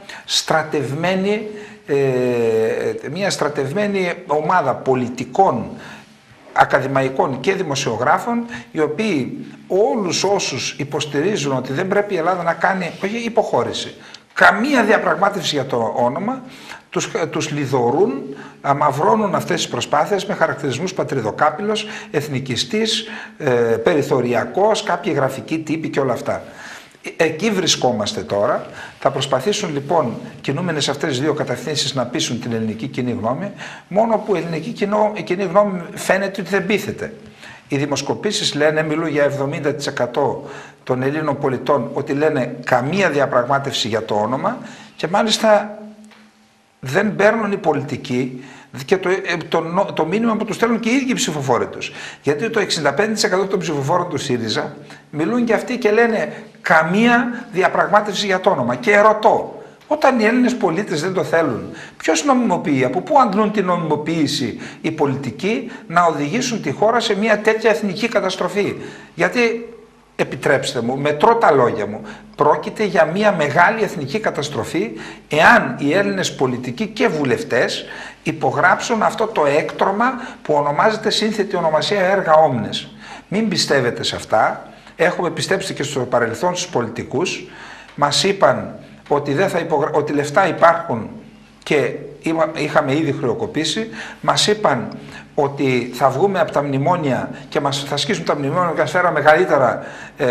στρατευμένη ομάδα πολιτικών, ακαδημαϊκών και δημοσιογράφων, οι οποίοι όλους όσους υποστηρίζουν ότι δεν πρέπει η Ελλάδα να κάνει, όχι υποχώρηση, καμία διαπραγμάτευση για το όνομα, τους λιδωρούν, αμαυρώνουν αυτές τις προσπάθειες με χαρακτηρισμούς πατριδοκάπηλος, εθνικιστής, περιθωριακός, κάποιοι γραφικοί τύποι και όλα αυτά. Εκεί βρισκόμαστε τώρα. Θα προσπαθήσουν λοιπόν, κινούμενες αυτές τις δύο κατευθύνσεις, να πείσουν την ελληνική κοινή γνώμη, μόνο που η ελληνική κοινή γνώμη φαίνεται ότι δεν πείθεται. Οι δημοσκοπήσεις λένε, μιλούν για 70% των Ελλήνων πολιτών, ότι λένε καμία διαπραγμάτευση για το όνομα, και μάλιστα δεν παίρνουν οι πολιτικοί και το μήνυμα που τους στέλνουν και οι ίδιοι ψηφοφόροι τους. Γιατί το 65% των ψηφοφόρων του ΣΥΡΙΖΑ μιλούν και αυτοί και λένε καμία διαπραγμάτευση για το όνομα. Και ερωτώ, όταν οι Έλληνες πολίτες δεν το θέλουν, ποιος νομιμοποιεί, από πού αντλούν την νομιμοποίηση οι πολιτικοί να οδηγήσουν τη χώρα σε μια τέτοια εθνική καταστροφή? Γιατί, επιτρέψτε μου, μετρώ τα λόγια μου, πρόκειται για μια μεγάλη εθνική καταστροφή εάν οι Έλληνες πολιτικοί και βουλευτές υπογράψουν αυτό το έκτρωμα που ονομάζεται σύνθετη ονομασία έργα όμνες. Μην πιστεύετε σε αυτά. Έχουμε πιστέψει και στο παρελθόν στους πολιτικούς. Μας είπαν ότι, ότι λεφτά υπάρχουν και είχαμε ήδη χρεοκοπήσει. Μας είπαν ότι θα βγούμε από τα μνημόνια και μας θα σκίσουν τα μνημόνια και μας φέραμε μεγαλύτερα,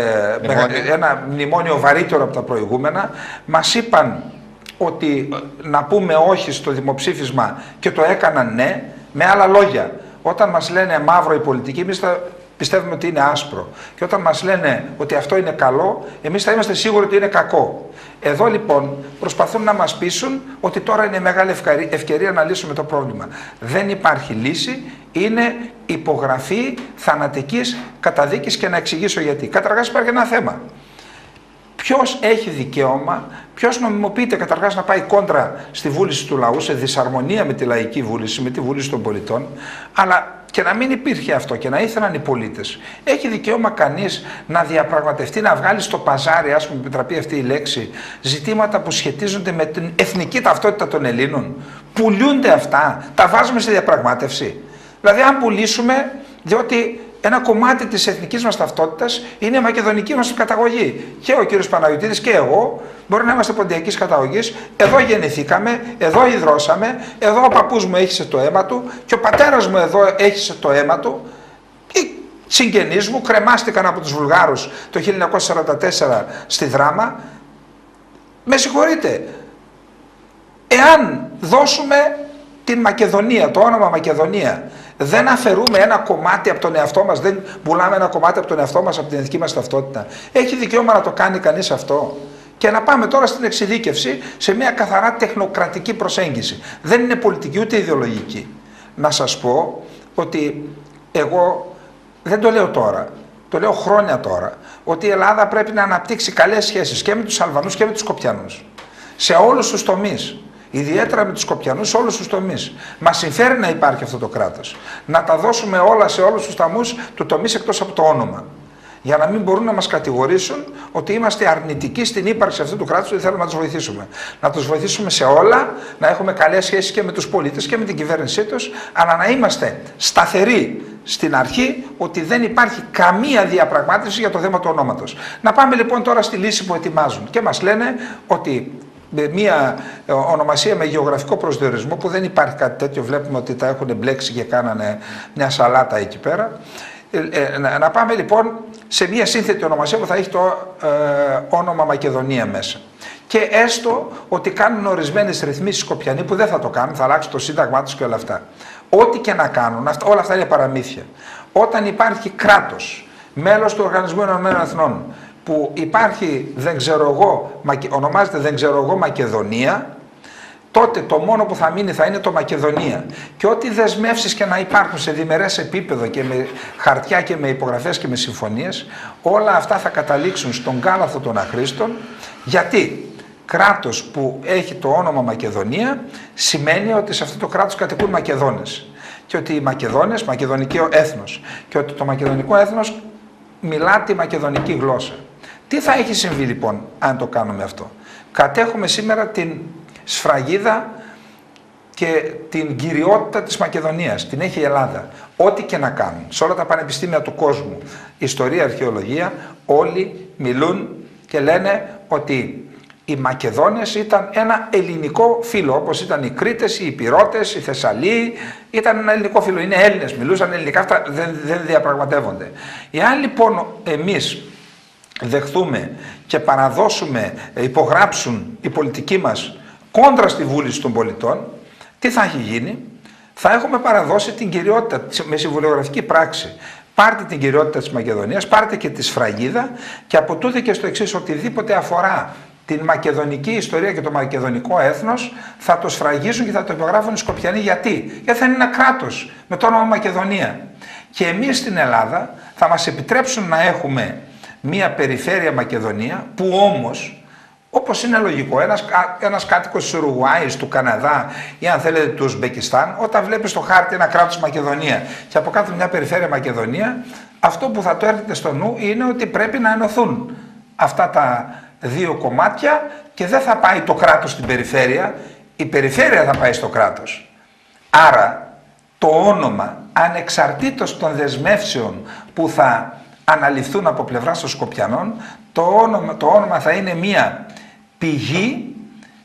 ένα μνημόνιο βαρύτερο από τα προηγούμενα. Μας είπαν ότι να πούμε όχι στο δημοψήφισμα και το έκαναν ναι. Με άλλα λόγια, όταν μας λένε μαύρο οι πολιτικοί, εμείς θα πιστεύουμε ότι είναι άσπρο. Και όταν μας λένε ότι αυτό είναι καλό, εμείς θα είμαστε σίγουροι ότι είναι κακό. Εδώ λοιπόν προσπαθούν να μας πείσουν ότι τώρα είναι μεγάλη ευκαιρία να λύσουμε το πρόβλημα. Δεν υπάρχει λύση, είναι υπογραφή θανατικής καταδίκης, και να εξηγήσω γιατί. Καταρχάς υπάρχει ένα θέμα. Ποιος έχει δικαίωμα, ποιος νομιμοποιείται καταρχάς να πάει κόντρα στη βούληση του λαού, σε δυσαρμονία με τη λαϊκή βούληση, με τη βούληση των πολιτών, αλλά και να μην υπήρχε αυτό και να ήθελαν οι πολίτες. Έχει δικαίωμα κανείς να διαπραγματευτεί, να βγάλει στο παζάρι, ας πούμε, επιτραπεί αυτή η λέξη, ζητήματα που σχετίζονται με την εθνική ταυτότητα των Ελλήνων? Πουλούνται αυτά, τα βάζουμε στη διαπραγμάτευση? Δηλαδή, αν πουλήσουμε, διότι ένα κομμάτι της εθνικής μας ταυτότητας είναι η μακεδονική μας καταγωγή. Και ο κύριος Παναγιωτίδης και εγώ μπορεί να είμαστε ποντιακής καταγωγής. Εδώ γεννηθήκαμε, εδώ ιδρώσαμε, εδώ ο παππούς μου έχισε το αίμα του και ο πατέρας μου εδώ έχισε το αίμα του. Οι συγγενείς μου κρεμάστηκαν από τους Βουλγάρους το 1944 στη Δράμα. Με συγχωρείτε, εάν δώσουμε την Μακεδονία, το όνομα Μακεδονία, δεν αφαιρούμε ένα κομμάτι από τον εαυτό μας, δεν πουλάμε ένα κομμάτι από τον εαυτό μας, από την εθνική μας ταυτότητα. Έχει δικαίωμα να το κάνει κανείς αυτό? Και να πάμε τώρα στην εξειδίκευση σε μια καθαρά τεχνοκρατική προσέγγιση. Δεν είναι πολιτική ούτε ιδεολογική. Να σας πω ότι εγώ δεν το λέω τώρα. το λέω χρόνια τώρα, ότι η Ελλάδα πρέπει να αναπτύξει καλές σχέσεις και με τους Αλβανούς και με τους Σκοπιανούς. Σε όλους τους τομείς. Ιδιαίτερα με τους Σκοπιανούς σε όλους τους τομείς. Μας συμφέρει να υπάρχει αυτό το κράτος. Να τα δώσουμε όλα σε όλους τους τομείς εκτός από το όνομα. Για να μην μπορούν να μας κατηγορήσουν ότι είμαστε αρνητικοί στην ύπαρξη αυτού του κράτους και δεν θέλουμε να τους βοηθήσουμε. Να τους βοηθήσουμε σε όλα, να έχουμε καλές σχέσεις και με τους πολίτες και με την κυβέρνησή τους, αλλά να είμαστε σταθεροί στην αρχή ότι δεν υπάρχει καμία διαπραγμάτευση για το θέμα του ονόματος. Να πάμε λοιπόν τώρα στη λύση που ετοιμάζουν και μας λένε ότι μια ονομασία με γεωγραφικό προσδιορισμό, που δεν υπάρχει κάτι τέτοιο, βλέπουμε ότι τα έχουν μπλέξει και κάνανε μια σαλάτα εκεί πέρα. Να πάμε λοιπόν σε μια σύνθετη ονομασία που θα έχει το όνομα Μακεδονία μέσα. Και έστω ότι κάνουν ορισμένες ρυθμίσεις Σκοπιανοί που δεν θα το κάνουν, θα αλλάξουν το σύνταγμά τους και όλα αυτά. Ό,τι και να κάνουν, όλα αυτά είναι παραμύθια. Όταν υπάρχει κράτος, μέλος του Οργανισμού Ηνωμένων Εθνών, που υπάρχει, ονομάζεται δεν ξέρω εγώ Μακεδονία, τότε το μόνο που θα μείνει θα είναι το Μακεδονία. Και ό,τι δεσμεύσεις και να υπάρχουν σε διμερές επίπεδο και με χαρτιά και με υπογραφές και με συμφωνίες, όλα αυτά θα καταλήξουν στον κάλαθο των αχρήστων. Γιατί κράτος που έχει το όνομα Μακεδονία σημαίνει ότι σε αυτό το κράτος κατοικούν Μακεδόνες. Και ότι οι Μακεδόνες, μακεδονικό έθνος, και ότι το μακεδονικό έθνος μιλά τη μακεδονική γλώσσα. Τι θα έχει συμβεί λοιπόν αν το κάνουμε αυτό? Κατέχουμε σήμερα την σφραγίδα και την κυριότητα της Μακεδονίας. Την έχει η Ελλάδα. Ό,τι και να κάνουν. Σε όλα τα πανεπιστήμια του κόσμου, ιστορία, αρχαιολογία, όλοι μιλούν και λένε ότι οι Μακεδόνες ήταν ένα ελληνικό φύλο, όπως ήταν οι Κρήτες, οι Υπηρώτες, οι Θεσσαλοί, ήταν ένα ελληνικό φύλο. Είναι Έλληνες, μιλούσαν ελληνικά, αυτά δεν διαπραγματεύονται. Εάν λοιπόν εμείς δεχθούμε και παραδώσουμε, υπογράψουν οι πολιτικοί μας κόντρα στη βούληση των πολιτών, τι θα έχει γίνει? Θα έχουμε παραδώσει την κυριότητα με συμβολιογραφική πράξη. Πάρτε την κυριότητα της Μακεδονίας, πάρτε και τη σφραγίδα, και από τούτε και στο εξής, οτιδήποτε αφορά την μακεδονική ιστορία και το μακεδονικό έθνος θα το σφραγίζουν και θα το υπογράφουν οι Σκοπιανοί. Γιατί? Γιατί θα είναι ένα κράτος με το όνομα Μακεδονία. Και εμείς στην Ελλάδα θα μας επιτρέψουν να έχουμε μία περιφέρεια Μακεδονία, που όμως, όπως είναι λογικό, ένας κάτοικος της Ουρουγουάης, του Καναδά ή αν θέλετε του Ουσμπεκιστάν, όταν βλέπει στο χάρτη ένα κράτος Μακεδονία και από κάτω μια περιφέρεια Μακεδονία, αυτό που θα το έρχεται στο νου είναι ότι πρέπει να ενωθούν αυτά τα δύο κομμάτια και δεν θα πάει το κράτος στην περιφέρεια, η περιφέρεια θα πάει στο κράτος. Άρα το όνομα, ανεξαρτήτως των δεσμεύσεων που θα αναλυθούν από πλευράς των Σκοπιανών, το όνομα θα είναι μία πηγή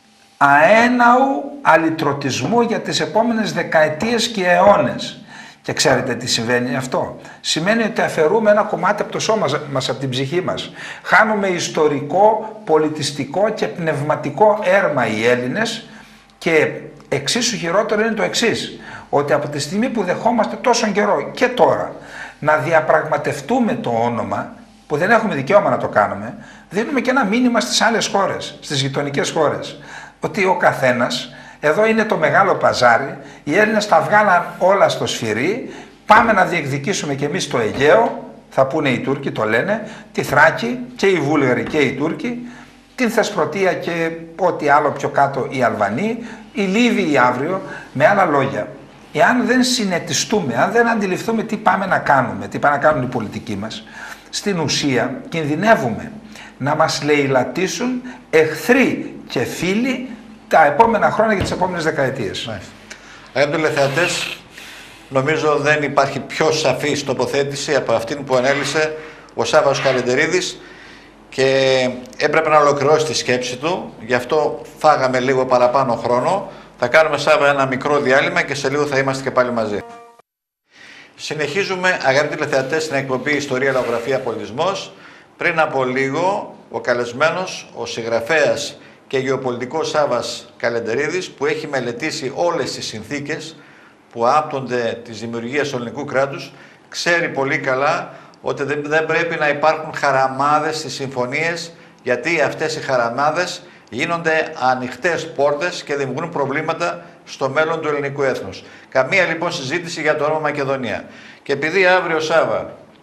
αέναου αλυτρωτισμού για τις επόμενες δεκαετίες και αιώνες. Και ξέρετε τι συμβαίνει αυτό? Σημαίνει ότι αφαιρούμε ένα κομμάτι από το σώμα μας, από την ψυχή μας. Χάνουμε ιστορικό, πολιτιστικό και πνευματικό έρμα οι Έλληνες, και εξίσου χειρότερο είναι το εξής, ότι από τη στιγμή που δεχόμαστε τόσο καιρό και τώρα να διαπραγματευτούμε το όνομα, που δεν έχουμε δικαίωμα να το κάνουμε, δίνουμε και ένα μήνυμα στις άλλες χώρες, στις γειτονικές χώρες, ότι ο καθένας, εδώ είναι το μεγάλο παζάρι, οι Έλληνες τα βγάλαν όλα στο σφυρί, πάμε να διεκδικήσουμε και εμείς το Αιγαίο, θα πούνε οι Τούρκοι, το λένε, τη Θράκη και οι Βούλγαροι και οι Τούρκοι, την Θεσπρωτεία και ό,τι άλλο πιο κάτω οι Αλβανοί, οι Λίβοι αύριο. Με άλλα λόγια, εάν δεν συνετιστούμε, αν δεν αντιληφθούμε τι πάμε να κάνουμε, τι πάνε να κάνουν οι πολιτικοί μας, στην ουσία κινδυνεύουμε να μας λαιλατίσουν εχθροί και φίλοι τα επόμενα χρόνια και τις επόμενες δεκαετίες. Αγαπητοί τηλεθεατές, νομίζω δεν υπάρχει πιο σαφής τοποθέτηση από αυτήν που ανέλησε ο Σάββας Καλεντερίδης, και έπρεπε να ολοκληρώσει τη σκέψη του, γι' αυτό φάγαμε λίγο παραπάνω χρόνο. Θα κάνουμε, Σάββα, ένα μικρό διάλειμμα και σε λίγο θα είμαστε και πάλι μαζί. Συνεχίζουμε, αγαπητοί τηλεθεατές, στην εκπομπή Ιστορία, Λαογραφία, Πολιτισμός. Πριν από λίγο, ο καλεσμένος, ο συγγραφέας και γεωπολιτικός Σάββας Καλεντερίδης, που έχει μελετήσει όλες τις συνθήκες που άπτονται της δημιουργίας του ελληνικού κράτους, ξέρει πολύ καλά ότι δεν πρέπει να υπάρχουν χαραμάδες στις συμφωνίες, γιατί αυτές οι χαραμάδες γίνονται ανοιχτές πόρτες και δημιουργούν προβλήματα στο μέλλον του ελληνικού έθνους. Καμία λοιπόν συζήτηση για το όνομα Μακεδονία. Και επειδή αύριο, Σάββα,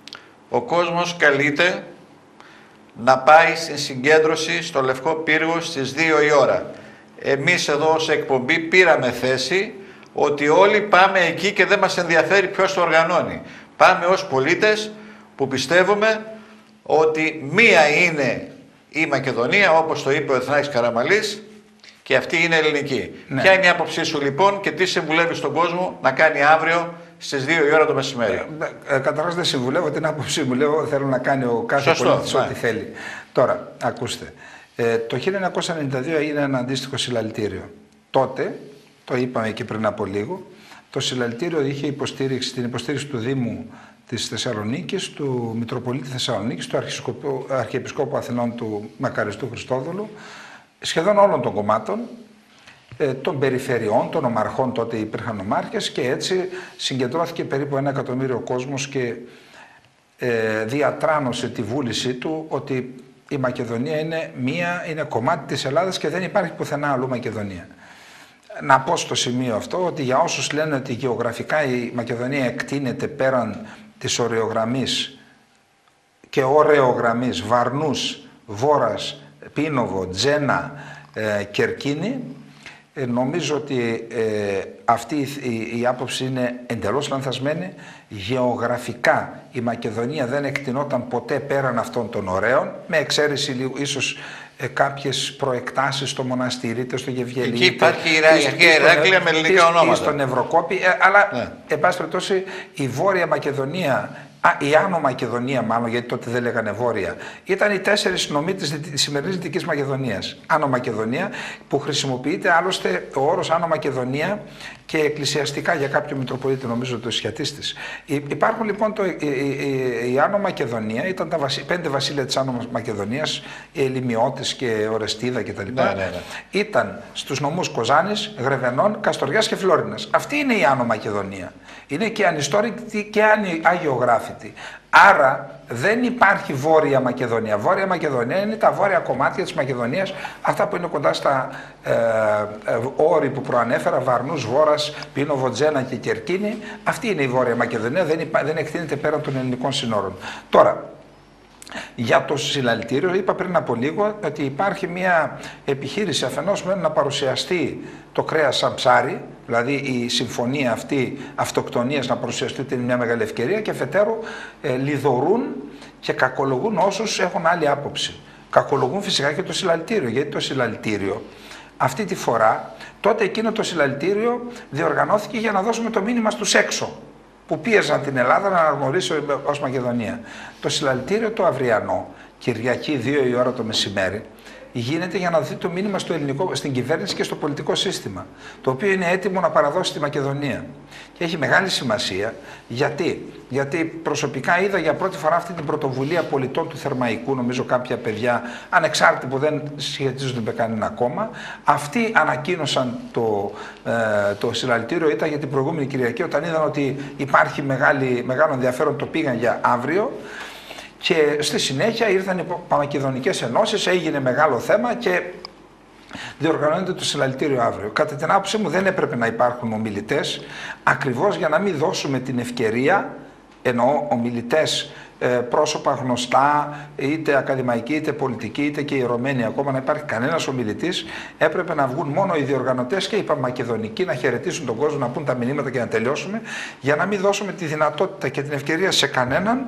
ο κόσμος καλείται να πάει στην συγκέντρωση στο Λευκό Πύργο στις 2 η ώρα. Εμείς εδώ ως εκπομπή πήραμε θέση ότι όλοι πάμε εκεί και δεν μας ενδιαφέρει ποιος το οργανώνει. Πάμε ως πολίτες που πιστεύουμε ότι μία είναι η Μακεδονία, όπως το είπε ο Εθνάρχης Καραμαλής, και αυτή είναι ελληνική. Ναι. Ποια είναι η άποψή σου λοιπόν και τι συμβουλεύεις στον κόσμο να κάνει αύριο στις 2 η ώρα το μεσημέρι? Καταρχάς δεν συμβουλεύω την άποψή μου, λέω θέλω να κάνει ο κάθε πολίτης ό,τι θέλει. Τώρα, ακούστε, το 1992 έγινε ένα αντίστοιχο συλλαλητήριο. Τότε, το είπαμε και πριν από λίγο, το συλλαλητήριο είχε την υποστήριξη του Δήμου της Θεσσαλονίκης, του Μητροπολίτη Θεσσαλονίκης, του Αρχιεπισκόπου Αθηνών του Μακαριστού Χριστόδουλου, σχεδόν όλων των κομμάτων, των περιφερειών, των ομαρχών, τότε υπήρχαν ομάρχες, και έτσι συγκεντρώθηκε περίπου 1 εκατομμύριο κόσμος και διατράνωσε τη βούλησή του ότι η Μακεδονία είναι κομμάτι της Ελλάδας και δεν υπάρχει πουθενά αλλού Μακεδονία. Να πω στο σημείο αυτό ότι για όσους λένε ότι γεωγραφικά η Μακεδονία εκτείνεται πέραν της ορεογραμμής και ωραιογραμμής Βαρνούς, Βόρας, Πίνοβο, Τζένα, Κερκίνη, νομίζω ότι αυτή η άποψη είναι εντελώς λανθασμένη. Γεωγραφικά η Μακεδονία δεν εκτινόταν ποτέ πέραν αυτών των ωραίων, με εξαίρεση ίσως κάποιες προεκτάσεις στο μοναστήρι, είτε στο Γευγελί. Εκεί υπάρχει η Ηράκλεια με ελληνικά ονόματα. Ή στον Ευρωκόπη, αλλά εν πάση περιπτώσει η Βόρεια Μακεδονία, η Άνω Μακεδονία μάλλον, γιατί τότε δεν λέγανε Βόρεια, ήταν οι 4 νομοί της σημερινής Δυτικής Μακεδονίας. Άνω Μακεδονία, που χρησιμοποιείται άλλωστε ο όρος Άνω Μακεδονία και εκκλησιαστικά για κάποιο Μητροπολίτη, νομίζω το σχετίστης. Υπάρχουν λοιπόν η Άνω Μακεδονία, ήταν τα 5 βασίλεια της Άνω Μακεδονίας, οι Ελιμιώτες και Ορεστίδα κτλ. Ήταν στους νομούς Κοζάνης, Γρεβενών, Καστοριάς και Φλόρινας. Αυτή είναι η Άνω Μακεδονία. Είναι και ανιστόρυκτη και αγιογράφητη. Άρα δεν υπάρχει Βόρεια Μακεδονία. Βόρεια Μακεδονία είναι τα βόρεια κομμάτια της Μακεδονίας, αυτά που είναι κοντά στα όρη που προανέφερα, Βαρνούς, Βόρας, Πίνοβο, Τζένα και Κερκίνη. Αυτή είναι η Βόρεια Μακεδονία, δεν εκτείνεται πέραν των ελληνικών συνόρων. Τώρα, για το συλλαλητήριο είπα πριν από λίγο ότι υπάρχει μια επιχείρηση αφενός με να παρουσιαστεί το κρέας σαν ψάρι, δηλαδή η συμφωνία αυτή αυτοκτονίας να παρουσιαστεί είναι μια μεγάλη ευκαιρία, και αφετέρου λιδωρούν και κακολογούν όσους έχουν άλλη άποψη. Κακολογούν φυσικά και το συλλαλητήριο, γιατί το συλλαλητήριο αυτή τη φορά, τότε εκείνο το συλλαλητήριο διοργανώθηκε για να δώσουμε το μήνυμα στους έξω, που πίεζαν την Ελλάδα να αναγνωρίσει ως Μακεδονία. Το συλλαλητήριο το αυριανό, Κυριακή 2 η ώρα το μεσημέρι, γίνεται για να δοθεί το μήνυμα στην κυβέρνηση και στο πολιτικό σύστημα, το οποίο είναι έτοιμο να παραδώσει τη Μακεδονία. Και έχει μεγάλη σημασία. Γιατί προσωπικά είδα για πρώτη φορά αυτή την πρωτοβουλία πολιτών του Θερμαϊκού, νομίζω κάποια παιδιά ανεξάρτητοι που δεν σχετίζονται με κανένα κόμμα. Αυτοί ανακοίνωσαν το συλλαλητήριο, ήταν για την προηγούμενη Κυριακή, όταν είδαν ότι υπάρχει μεγάλο ενδιαφέρον, το πήγαν για αύριο. Και στη συνέχεια ήρθαν οι Παμακεδονικές Ενώσεις, έγινε μεγάλο θέμα και διοργανώνεται το συλλαλητήριο αύριο. Κατά την άποψή μου δεν έπρεπε να υπάρχουν ομιλητές, ακριβώς για να μην δώσουμε την ευκαιρία, εννοώ ομιλητές, πρόσωπα γνωστά, είτε ακαδημαϊκοί, είτε πολιτικοί, είτε και ιερωμένοι ακόμα, να υπάρχει κανένας ομιλητής. Έπρεπε να βγουν μόνο οι διοργανωτές και οι Παμακεδονικοί να χαιρετήσουν τον κόσμο, να πούν τα μηνύματα και να τελειώσουμε, για να μην δώσουμε τη δυνατότητα και την ευκαιρία σε κανέναν,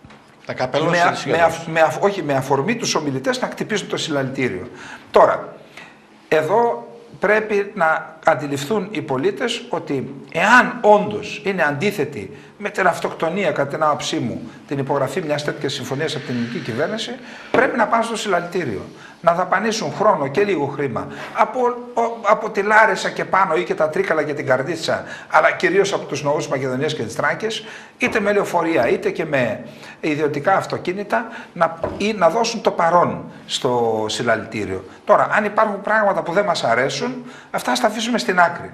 όχι με αφορμή τους ομιλητές, να χτυπήσουν το συλλαλητήριο. Τώρα, εδώ πρέπει να αντιληφθούν οι πολίτες ότι εάν όντως είναι αντίθετοι με την αυτοκτονία, κατά την άποψή μου, την υπογραφή μιας τέτοιας συμφωνίας από την ελληνική κυβέρνηση, πρέπει να πάνε στο συλλαλητήριο. Να δαπανίσουν χρόνο και λίγο χρήμα από τη Λάρισα και πάνω, ή και τα Τρίκαλα και την Καρδίτσα, αλλά κυρίως από τους ναούς της Μακεδονίας και της Θράκης, είτε με λεωφορεία είτε και με ιδιωτικά αυτοκίνητα, ή να δώσουν το παρόν στο συλλαλητήριο. Τώρα, αν υπάρχουν πράγματα που δεν μας αρέσουν, αυτά θα τα αφήσουμε στην άκρη.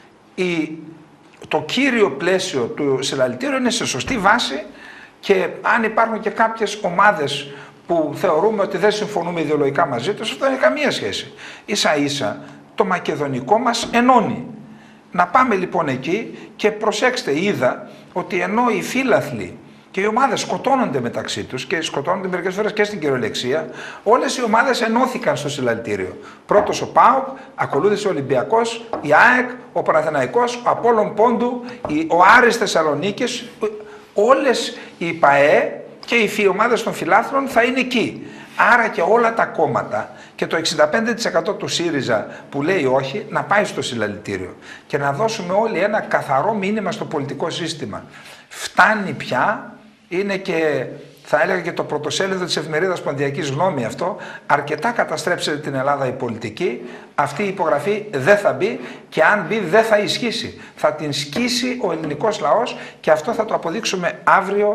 Το κύριο πλαίσιο του συλλαλητήριου είναι σε σωστή βάση, και αν υπάρχουν και κάποιες ομάδες που θεωρούμε ότι δεν συμφωνούμε ιδεολογικά μαζί τους, αυτό δεν έχει καμία σχέση. Ίσα ίσα το μακεδονικό μας ενώνει. Να πάμε λοιπόν εκεί, και προσέξτε, είδα ότι ενώ οι φίλαθλοι και οι ομάδες σκοτώνονται μεταξύ τους και σκοτώνονται μερικές φορές και στην κυριολεξία, όλες οι ομάδες ενώθηκαν στο συλλαλητήριο. Πρώτος ο ΠΑΟΚ, ακολούθησε ο Ολυμπιακός, η ΑΕΚ, ο Παναθηναϊκός, ο Απόλλων Πόντου, ο Άρης Θεσσαλονίκης, όλες οι ΠΑΕ και οι ομάδες των φιλάθλων θα είναι εκεί. Άρα και όλα τα κόμματα και το 65% του ΣΥΡΙΖΑ που λέει όχι, να πάει στο συλλαλητήριο και να δώσουμε όλοι ένα καθαρό μήνυμα στο πολιτικό σύστημα. Φτάνει πια, είναι και θα έλεγα και το πρωτοσέλιδο της εφημερίδας Ποντιακής Γνώμη αυτό, αρκετά καταστρέψετε την Ελλάδα η πολιτική, αυτή η υπογραφή δεν θα μπει και αν μπει δεν θα ισχύσει. Θα την σκίσει ο ελληνικός λαός και αυτό θα το αποδείξουμε αύριο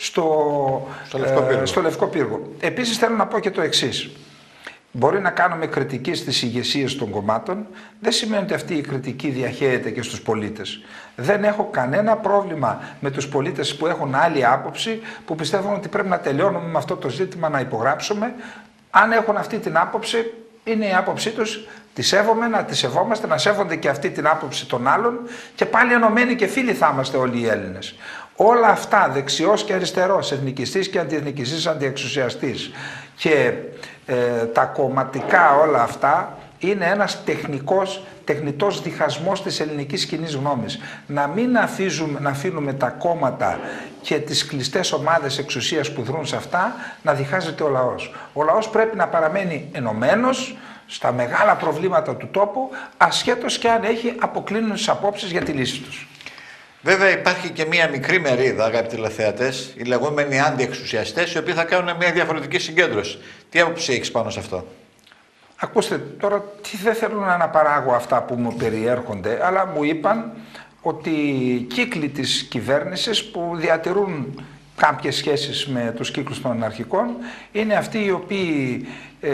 στο Λευκό Πύργο. Επίσης θέλω να πω και το εξής. Μπορεί να κάνουμε κριτική στις ηγεσίες των κομμάτων, δεν σημαίνει ότι αυτή η κριτική διαχέεται και στους πολίτες. Δεν έχω κανένα πρόβλημα με τους πολίτες που έχουν άλλη άποψη, που πιστεύουν ότι πρέπει να τελειώνουμε με αυτό το ζήτημα, να υπογράψουμε. Αν έχουν αυτή την άποψη, είναι η άποψή τους, τη σέβομαι, να τη σεβόμαστε, να σέβονται και αυτή την άποψη των άλλων και πάλι ενωμένοι και φίλοι θα είμαστε όλοι οι Έλληνες. Όλα αυτά, δεξιός και αριστερός, εθνικιστής και αντιεθνικιστής, αντιεξουσιαστής και τα κομματικά όλα αυτά είναι ένας τεχνητός διχασμός της ελληνικής κοινής γνώμης. Να μην αφήνουμε τα κόμματα και τις κλειστές ομάδες εξουσίας που δρούν σε αυτά να διχάζεται ο λαός. Ο λαός πρέπει να παραμένει ενωμένος στα μεγάλα προβλήματα του τόπου, ασχέτως και αν έχει αποκλίνουσες απόψεις για τη λύση τους. Βέβαια υπάρχει και μία μικρή μερίδα, αγαπητοί τηλεθεατές, οι λεγόμενοι αντιεξουσιαστές, οι οποίοι θα κάνουν μια διαφορετική συγκέντρωση. Τι άποψη έχεις πάνω σε αυτό? Ακούστε, τώρα δεν θέλω να αναπαράγω αυτά που μου περιέρχονται, αλλά μου είπαν ότι κύκλοι της κυβέρνησης που διατηρούν κάποιες σχέσεις με τους κύκλους των αναρχικών είναι αυτοί οι οποίοι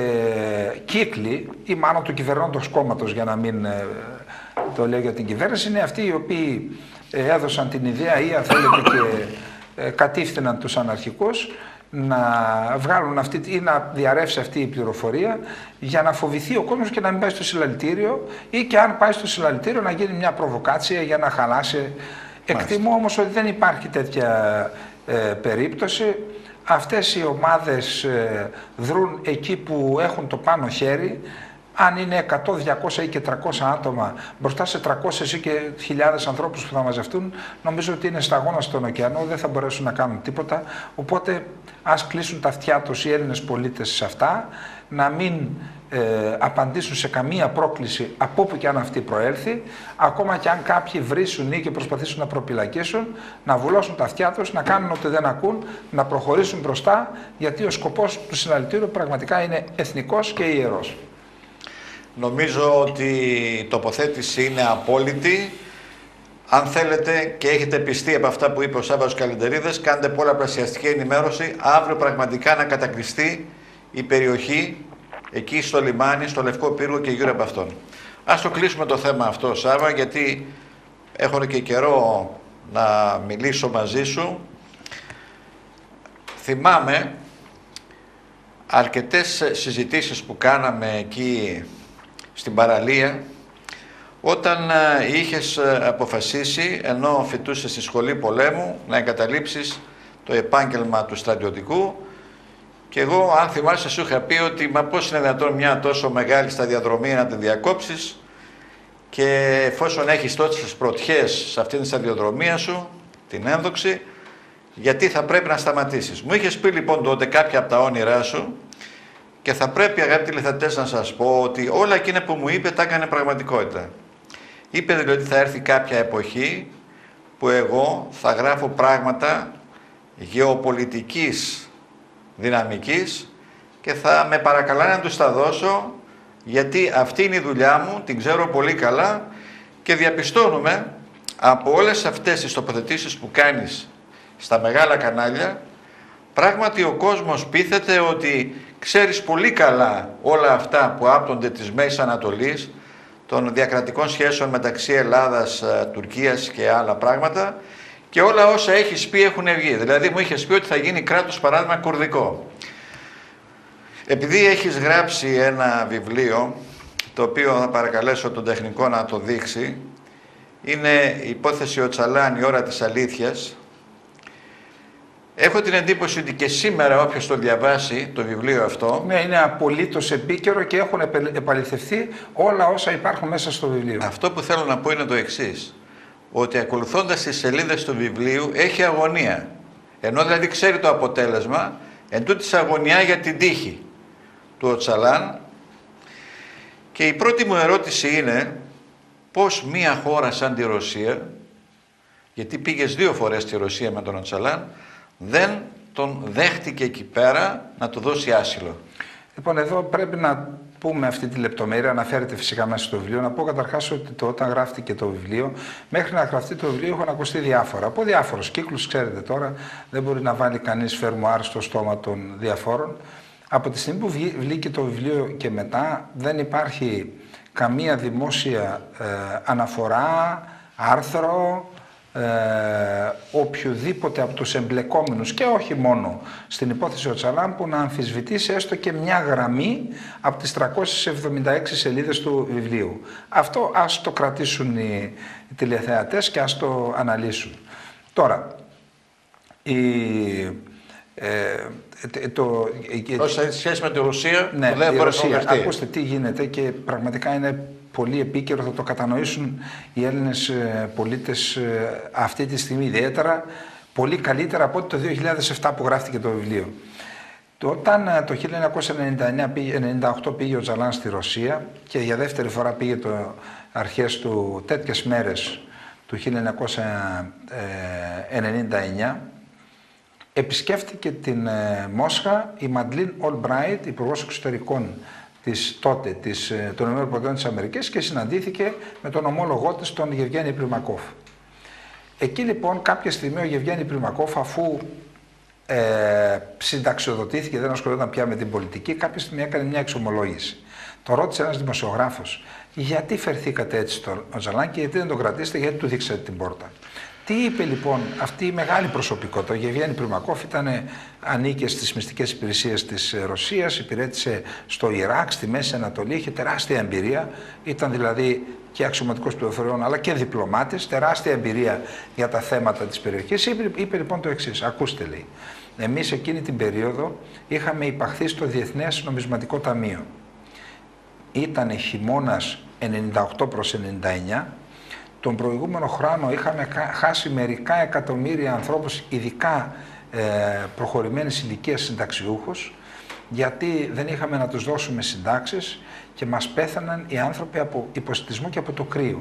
κύκλοι, ή μάλλον του κυβερνώντος κόμματος για να μην το λέω για την κυβέρνηση, είναι αυτοί οι οποίοι έδωσαν την ιδέα ή αν θέλετε και κατήφθηναν τους αναρχικούς να βγάλουν αυτή ή να διαρρεύσει αυτή η πληροφορία για να φοβηθεί ο κόσμος και να μην πάει στο συλλαλητήριο ή και αν πάει στο συλλαλητήριο να γίνει μια προβοκάτσια για να χαλάσει. Εκτιμώ όμως ότι δεν υπάρχει τέτοια περίπτωση. Αυτές οι ομάδες δρούν εκεί που έχουν το πάνω χέρι. Αν είναι 100, 200 ή και 300 άτομα μπροστά σε 300 ή και χιλιάδες ανθρώπους που θα μαζευτούν, νομίζω ότι είναι σταγόνα στον ωκεανό, δεν θα μπορέσουν να κάνουν τίποτα. Οπότε ας κλείσουν τα αυτιά τους οι Έλληνες πολίτες σε αυτά, να μην απαντήσουν σε καμία πρόκληση από όπου και αν αυτή προέλθει, ακόμα και αν κάποιοι βρίσουν ή και προσπαθήσουν να προπυλακίσουν, να βουλώσουν τα αυτιά τους, να κάνουν ό,τι δεν ακούν, να προχωρήσουν μπροστά, γιατί ο σκοπός του συλλαλητήριου πραγματικά είναι εθνικός και ιερός. Νομίζω ότι η τοποθέτηση είναι απόλυτη. Αν θέλετε και έχετε πιστεί από αυτά που είπε ο Σάββας Καλεντερίδες, κάντε πολλαπλασιαστική ενημέρωση. Αύριο πραγματικά να κατακριστεί η περιοχή εκεί στο λιμάνι, στο Λευκό Πύργο και γύρω από αυτόν. Ας το κλείσουμε το θέμα αυτό, Σάββα, γιατί έχω και καιρό να μιλήσω μαζί σου. Θυμάμαι αρκετές συζητήσεις που κάναμε εκεί στην παραλία, όταν είχες αποφασίσει, ενώ φοιτούσες στη σχολή πολέμου, να εγκαταλείψεις το επάγγελμα του στρατιωτικού, και εγώ, αν θυμάσαι, σου είχα πει ότι μα πώς είναι δυνατόν μια τόσο μεγάλη σταδιοδρομία να τη διακόψεις, και εφόσον έχεις τόσες πρωτιές σε αυτήν την σταδιοδρομία σου, την ένδοξη, γιατί θα πρέπει να σταματήσεις. Μου είχες πει λοιπόν τότε κάποια από τα όνειρά σου, και θα πρέπει, αγαπητοί τηλεθεατές, να σας πω ότι όλα εκείνα που μου είπε τα έκανε πραγματικότητα. Είπε δηλαδή ότι θα έρθει κάποια εποχή που εγώ θα γράφω πράγματα γεωπολιτικής δυναμικής και θα με παρακαλάνε να τους τα δώσω, γιατί αυτή είναι η δουλειά μου, την ξέρω πολύ καλά και διαπιστώνουμε από όλες αυτές τις τοποθετήσεις που κάνεις στα μεγάλα κανάλια, πράγματι ο κόσμος πείθεται ότι ξέρεις πολύ καλά όλα αυτά που άπτονται της Μέσης Ανατολής, των διακρατικών σχέσεων μεταξύ Ελλάδας, Τουρκίας και άλλα πράγματα, και όλα όσα έχεις πει έχουν βγει. Δηλαδή μου είχες πει ότι θα γίνει κράτος, παράδειγμα, κουρδικό. Επειδή έχεις γράψει ένα βιβλίο, το οποίο θα παρακαλέσω τον τεχνικό να το δείξει, είναι η υπόθεση Οτσαλάν, η ώρα της αλήθειας. Έχω την εντύπωση ότι και σήμερα όποιος το διαβάσει το βιβλίο αυτό... Ναι, είναι απολύτως επίκαιρο και έχουν επαληθευτεί όλα όσα υπάρχουν μέσα στο βιβλίο. Αυτό που θέλω να πω είναι το εξής. Ότι ακολουθώντας τις σελίδες του βιβλίου έχει αγωνία. Ενώ δηλαδή ξέρει το αποτέλεσμα, εν τούτης αγωνιά για την τύχη του Οτσαλάν. Και η πρώτη μου ερώτηση είναι πώς μία χώρα σαν τη Ρωσία, γιατί πήγες 2 φορές στη Ρωσία με τον Οτσαλάν, δεν τον δέχτηκε εκεί πέρα να του δώσει άσυλο. Λοιπόν, εδώ πρέπει να πούμε αυτή τη λεπτομέρεια, αναφέρεται φυσικά μέσα στο βιβλίο. Να πω καταρχάς ότι όταν γράφτηκε το βιβλίο, μέχρι να γραφτεί το βιβλίο έχουν ακουστεί διάφορα. Από διάφορους κύκλους, ξέρετε τώρα, δεν μπορεί να βάλει κανείς φερμουάρ στο στόμα των διαφόρων. Από τη στιγμή που βγήκε το βιβλίο και μετά, δεν υπάρχει καμία δημόσια αναφορά, άρθρο, οποιοδήποτε από τους εμπλεκόμενους και όχι μόνο στην υπόθεση Οτσαλάν που να αμφισβητήσει έστω και μια γραμμή από τις 376 σελίδες του βιβλίου. Αυτό ας το κρατήσουν οι τηλεθεατές και ας το αναλύσουν. Τώρα, Όσα έχει σχέση με τη Ρωσία, ναι, δεν η Ρωσία. να Ακούστε τι γίνεται και πραγματικά είναι πολύ επίκαιρο, θα το κατανοήσουν οι Έλληνες πολίτες αυτή τη στιγμή ιδιαίτερα, πολύ καλύτερα από ό,τι το 2007 που γράφτηκε το βιβλίο. Όταν το 1998 πήγε ο Οτσαλάν στη Ρωσία και για δεύτερη φορά πήγε αρχές του τέτοιες μέρες του 1999, επισκέφτηκε την Μόσχα η Μαντλίν Ολμπράιτ, υπουργός εξωτερικών των ΗΠΑ και συναντήθηκε με τον ομόλογό της, τον Γεβγένη Πριμακόφ. Εκεί λοιπόν κάποια στιγμή ο Γεβγένη Πριμακόφ, αφού συνταξιοδοτήθηκε, δεν ασχολόταν πια με την πολιτική, κάποια στιγμή έκανε μια εξομολόγηση. Το ρώτησε ένας δημοσιογράφος, γιατί φερθήκατε έτσι στον Οτσαλάν και γιατί δεν τον κρατήσετε, γιατί του δείξατε την πόρτα. Τι είπε λοιπόν αυτή η μεγάλη προσωπικότητα? Ο Γεβγένη Πριμακόφ ανήκε στις μυστικές υπηρεσίες της Ρωσίας, υπηρέτησε στο Ιράκ, στη Μέση Ανατολή, είχε τεράστια εμπειρία, ήταν δηλαδή και αξιωματικός πληροφοριών αλλά και διπλωμάτης, τεράστια εμπειρία για τα θέματα της περιοχής. Είπε λοιπόν το εξής, ακούστε λέει, εμείς εκείνη την περίοδο είχαμε υπαχθεί στο Διεθνές Νομισματικό Ταμείο. Ήτανε χειμώνας 98 προς 99, τον προηγούμενο χρόνο είχαμε χάσει μερικά εκατομμύρια ανθρώπους, ειδικά προχωρημένης ηλικίας συνταξιούχους, γιατί δεν είχαμε να τους δώσουμε συντάξεις και μας πέθαναν οι άνθρωποι από υποσιτισμό και από το κρύο.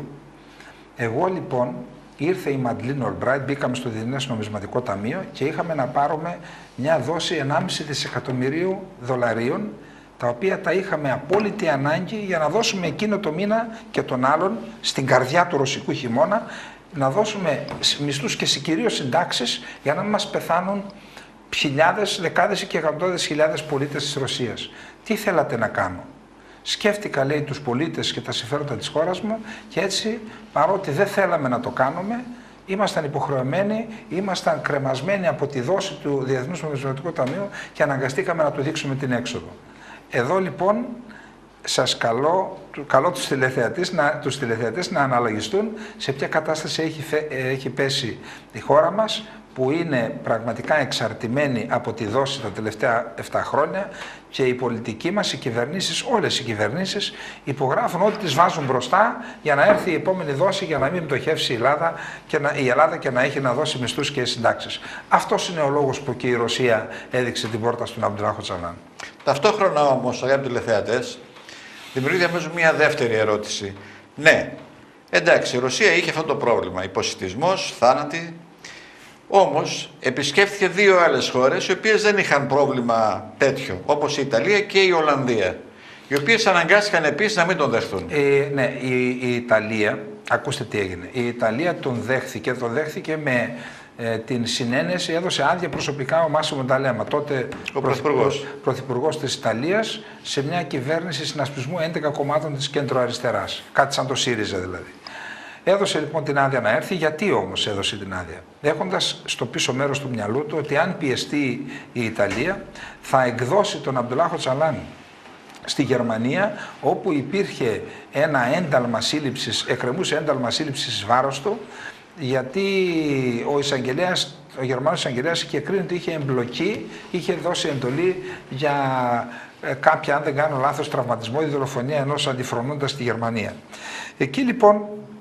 Εγώ λοιπόν, ήρθε η Μαντλίν Ολμπράιτ, μπήκαμε στο Διεθνές Νομισματικό Ταμείο και είχαμε να πάρουμε μια δόση 1,5 δισεκατομμυρίου δολαρίων, τα οποία τα είχαμε απόλυτη ανάγκη για να δώσουμε εκείνο το μήνα και τον άλλον, στην καρδιά του ρωσικού χειμώνα, να δώσουμε μισθούς και κυρίως συντάξεις για να μας πεθάνουν χιλιάδες, δεκάδες και εκατοντάδες χιλιάδες πολίτες της Ρωσίας. Τι θέλατε να κάνω? Σκέφτηκα, λέει, τους πολίτες και τα συμφέροντα της χώρας μου και έτσι, παρότι δεν θέλαμε να το κάνουμε, ήμασταν υποχρεωμένοι, ήμασταν κρεμασμένοι από τη δόση του Διεθνούς Νομισματικού Ταμείου και αναγκαστήκαμε να του δείξουμε την έξοδο. Εδώ λοιπόν σας καλώ τους τηλεθεατές να αναλογιστούν σε ποια κατάσταση έχει πέσει η χώρα μας, που είναι πραγματικά εξαρτημένη από τη δόση τα τελευταία 7 χρόνια και οι πολιτικοί μας, οι κυβερνήσεις, όλες οι κυβερνήσεις υπογράφουν ό,τι τις βάζουν μπροστά για να έρθει η επόμενη δόση, για να μην πτωχεύσει η Ελλάδα και να έχει να δώσει μισθούς και συντάξεις. Αυτός είναι ο λόγος που και η Ρωσία έδειξε την πόρτα στον Αμπτουλάχ Οτσαλάν. Ταυτόχρονα όμως, αγαπητοί τηλεθεατές, δημιουργείται αμέσως μια δεύτερη ερώτηση. Ναι, εντάξει, η Ρωσία είχε αυτό το πρόβλημα, υποσιτισμός, θάνατοι. Όμως επισκέφθηκε 2 άλλες χώρες οι οποίες δεν είχαν πρόβλημα τέτοιο, όπως η Ιταλία και η Ολλανδία, οι οποίες αναγκάστηκαν επίσης να μην τον δεχθούν. Ναι, η Ιταλία, ακούστε τι έγινε, η Ιταλία τον δέχθηκε με την συνένεση, έδωσε άδεια προσωπικά ο Μάσιμο Νταλέμα, τότε ο πρωθυπουργός της Ιταλίας, σε μια κυβέρνηση συνασπισμού 11 κομμάτων της κέντρο-αριστεράς, κάτι σαν το ΣΥΡΙΖΑ δηλαδή. Έδωσε λοιπόν την άδεια να έρθει. Γιατί όμως έδωσε την άδεια? Έχοντας στο πίσω μέρος του μυαλού του ότι αν πιεστεί η Ιταλία θα εκδώσει τον Αμπτουλάχ Οτσαλάν στη Γερμανία, όπου υπήρχε ένα ένταλμα σύλληψης, εκκρεμούσε ένταλμα σύλληψης βάρος του, γιατί ο Γερμανός εισαγγελέας είχε κρίνει ότι είχε εμπλοκή, είχε δώσει εντολή για κάποια, αν δεν κάνω λάθος, τραυματισμό ή δολοφονία ενός αντιφρονούντα στη Γερμανία. Εκεί λοιπόν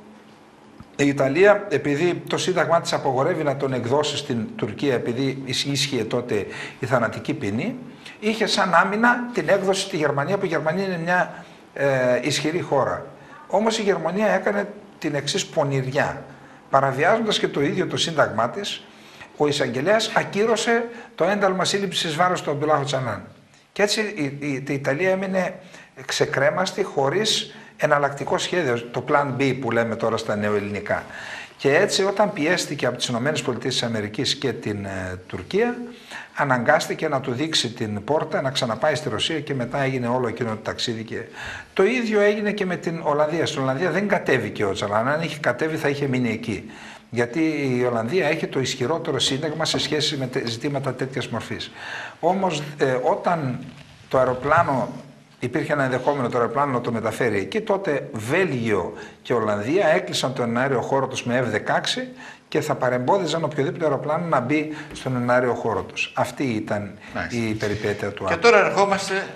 η Ιταλία, επειδή το Σύνταγμά της απογορεύει να τον εκδώσει στην Τουρκία, επειδή ίσχυε τότε η θανατική ποινή, είχε σαν άμυνα την έκδοση στη Γερμανία, που η Γερμανία είναι μια ισχυρή χώρα. Όμως η Γερμανία έκανε την εξής πονηριά. Παραβιάζοντας και το ίδιο το Σύνταγμά της, ο εισαγγελέας ακύρωσε το ένταλμα σύλληψης βάρος του Αμπτουλάχ Οτσαλάν. Και έτσι η Ιταλία έμεινε ξεκρέμαστη, χωρίς εναλλακτικό σχέδιο, το Plan B που λέμε τώρα στα νεοελληνικά. Και έτσι, όταν πιέστηκε από τις ΗΠΑ και την Τουρκία, αναγκάστηκε να του δείξει την πόρτα, να ξαναπάει στη Ρωσία, και μετά έγινε όλο εκείνο το ταξίδι. Και το ίδιο έγινε και με την Ολλανδία. Στην Ολλανδία δεν κατέβηκε ο Οτσαλάν. Αν είχε κατέβει, θα είχε μείνει εκεί. Γιατί η Ολλανδία έχει το ισχυρότερο σύνταγμα σε σχέση με ζητήματα τέτοιας μορφής. Όμως, όταν το αεροπλάνο, υπήρχε ένα ενδεχόμενο το αεροπλάνο να το μεταφέρει εκεί, τότε Βέλγιο και Ολλανδία έκλεισαν τον αέριο χώρο τους με F-16 και θα παρεμπόδιζαν οποιοδήποτε αεροπλάνο να μπει στον αέριο χώρο τους. Αυτή ήταν η περιπέτεια του Και τώρα ερχόμαστε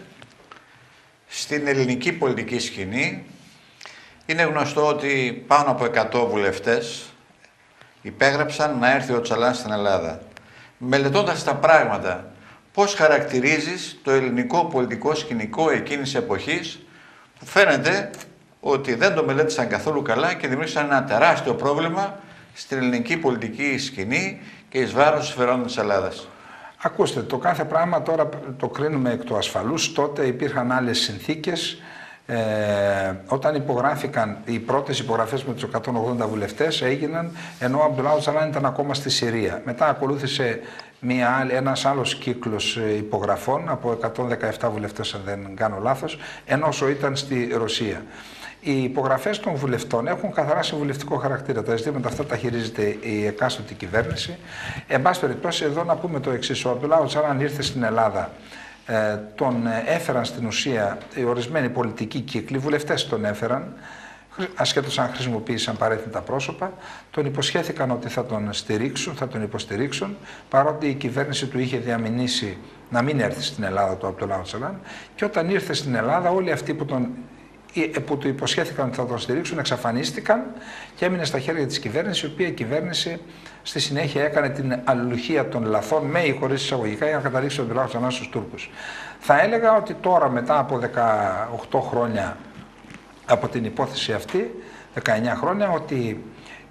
στην ελληνική πολιτική σκηνή. Είναι γνωστό ότι πάνω από 100 βουλευτές υπέγραψαν να έρθει ο Οτσαλάν στην Ελλάδα. Μελετώντας τα πράγματα, πώς χαρακτηρίζεις το ελληνικό πολιτικό σκηνικό εκείνης εποχής, που φαίνεται ότι δεν το μελέτησαν καθόλου καλά και δημιούργησαν ένα τεράστιο πρόβλημα στην ελληνική πολιτική σκηνή και εις βάρος των συμφερόντων της Ελλάδας? Ακούστε, το κάθε πράγμα τώρα το κρίνουμε εκ του ασφαλούς. Τότε υπήρχαν άλλες συνθήκες. Όταν υπογράφηκαν οι πρώτες υπογραφές με τους 180 βουλευτές, έγιναν ενώ ο Αμπτουλάχ Οτσαλάν ήταν ακόμα στη Συρία. Μετά ακολούθησε ένας άλλος κύκλος υπογραφών από 117 βουλευτές, αν δεν κάνω λάθος, ενώ όσο ήταν στη Ρωσία. Οι υπογραφές των βουλευτών έχουν καθαρά συμβουλευτικό χαρακτήρα. Τα ζητήματα αυτά τα χειρίζεται η εκάστοτε κυβέρνηση. Εν πάση περιπτώσει, εδώ να πούμε το εξής: ο Αμπτουλάχ Οτσαλάν ήρθε στην Ελλάδα. Τον έφεραν στην ουσία οι ορισμένοι πολιτικοί κύκλοι, βουλευτές τον έφεραν, ασχέτως αν χρησιμοποίησαν παρέθνητα πρόσωπα, τον υποσχέθηκαν ότι θα τον στηρίξουν, θα τον υποστηρίξουν, παρότι η κυβέρνηση του είχε διαμηνήσει να μην έρθει στην Ελλάδα το Αμπτουλάχ Οτσαλάν, και όταν ήρθε στην Ελλάδα όλοι αυτοί που του υποσχέθηκαν ότι θα τον στηρίξουν εξαφανίστηκαν και έμεινε στα χέρια της κυβέρνησης, η οποία η κυβέρνηση στη συνέχεια έκανε την αλληλουχία των λαθών, με ή χωρίς εισαγωγικά, για να καταλήξει τον Αμπτουλάχ Οτσαλάν στους Τούρκους. Θα έλεγα ότι τώρα, μετά από 18 χρόνια από την υπόθεση αυτή, 19 χρόνια, ότι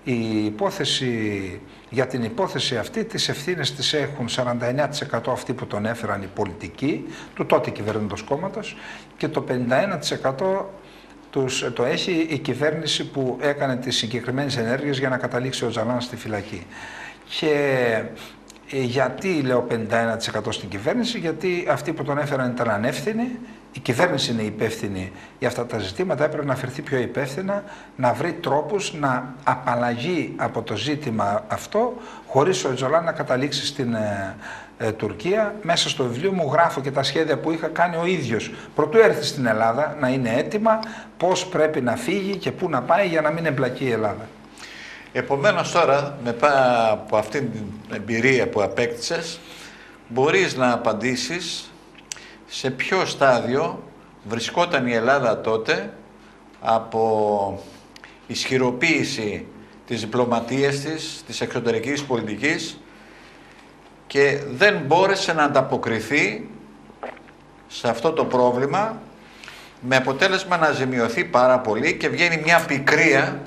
για την υπόθεση αυτή τις ευθύνες τις έχουν 49% αυτοί που τον έφεραν, οι πολιτικοί του τότε κυβερνώντος κόμματος, και το 51% το έχει η κυβέρνηση που έκανε τις συγκεκριμένες ενέργειες για να καταλήξει ο Οτσαλάν στη φυλακή. Και γιατί λέω 51% στην κυβέρνηση? Γιατί αυτοί που τον έφεραν ήταν ανεύθυνοι, η κυβέρνηση είναι υπεύθυνη για αυτά τα ζητήματα, έπρεπε να φερθεί πιο υπεύθυνα, να βρει τρόπους να απαλλαγεί από το ζήτημα αυτό, χωρίς ο Οτσαλάν να καταλήξει στην Τουρκία. Μέσα στο βιβλίο μου γράφω και τα σχέδια που είχα κάνει ο ίδιος προτού έρθει στην Ελλάδα, να είναι έτοιμα, πώς πρέπει να φύγει και πού να πάει για να μην εμπλακεί η Ελλάδα. Επομένως τώρα, μετά από αυτήν την εμπειρία που απέκτησες, μπορείς να απαντήσεις σε ποιο στάδιο βρισκόταν η Ελλάδα τότε από ισχυροποίηση της διπλωματίας της εξωτερικής πολιτικής, και δεν μπόρεσε να ανταποκριθεί σε αυτό το πρόβλημα, με αποτέλεσμα να ζημιωθεί πάρα πολύ, και βγαίνει μια πικρία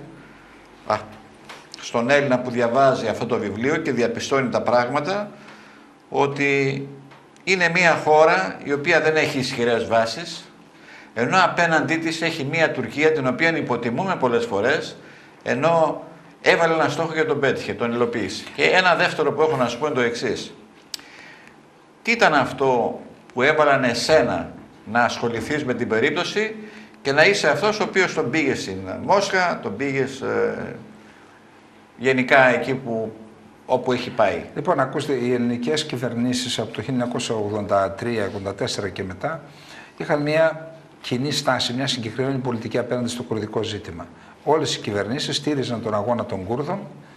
στον Έλληνα που διαβάζει αυτό το βιβλίο και διαπιστώνει τα πράγματα, ότι είναι μια χώρα η οποία δεν έχει ισχυρές βάσεις, ενώ απέναντί της έχει μια Τουρκία την οποία υποτιμούμε πολλές φορές, ενώ έβαλε ένα στόχο και τον πέτυχε, τον υλοποίησε. Και ένα δεύτερο που έχω να σου πω είναι το εξής: τι ήταν αυτό που έβαλαν εσένα να ασχοληθείς με την περίπτωση και να είσαι αυτός ο οποίος τον πήγες στην Μόσχα, τον πήγες γενικά εκεί όπου έχει πάει? Λοιπόν, ακούστε, οι ελληνικές κυβερνήσεις από το 1983-1984 και μετά είχαν μια κοινή στάση, μια συγκεκριμένη πολιτική απέναντι στο κουρδικό ζήτημα. Όλες οι κυβερνήσεις στήριζαν τον αγώνα των Κούρδων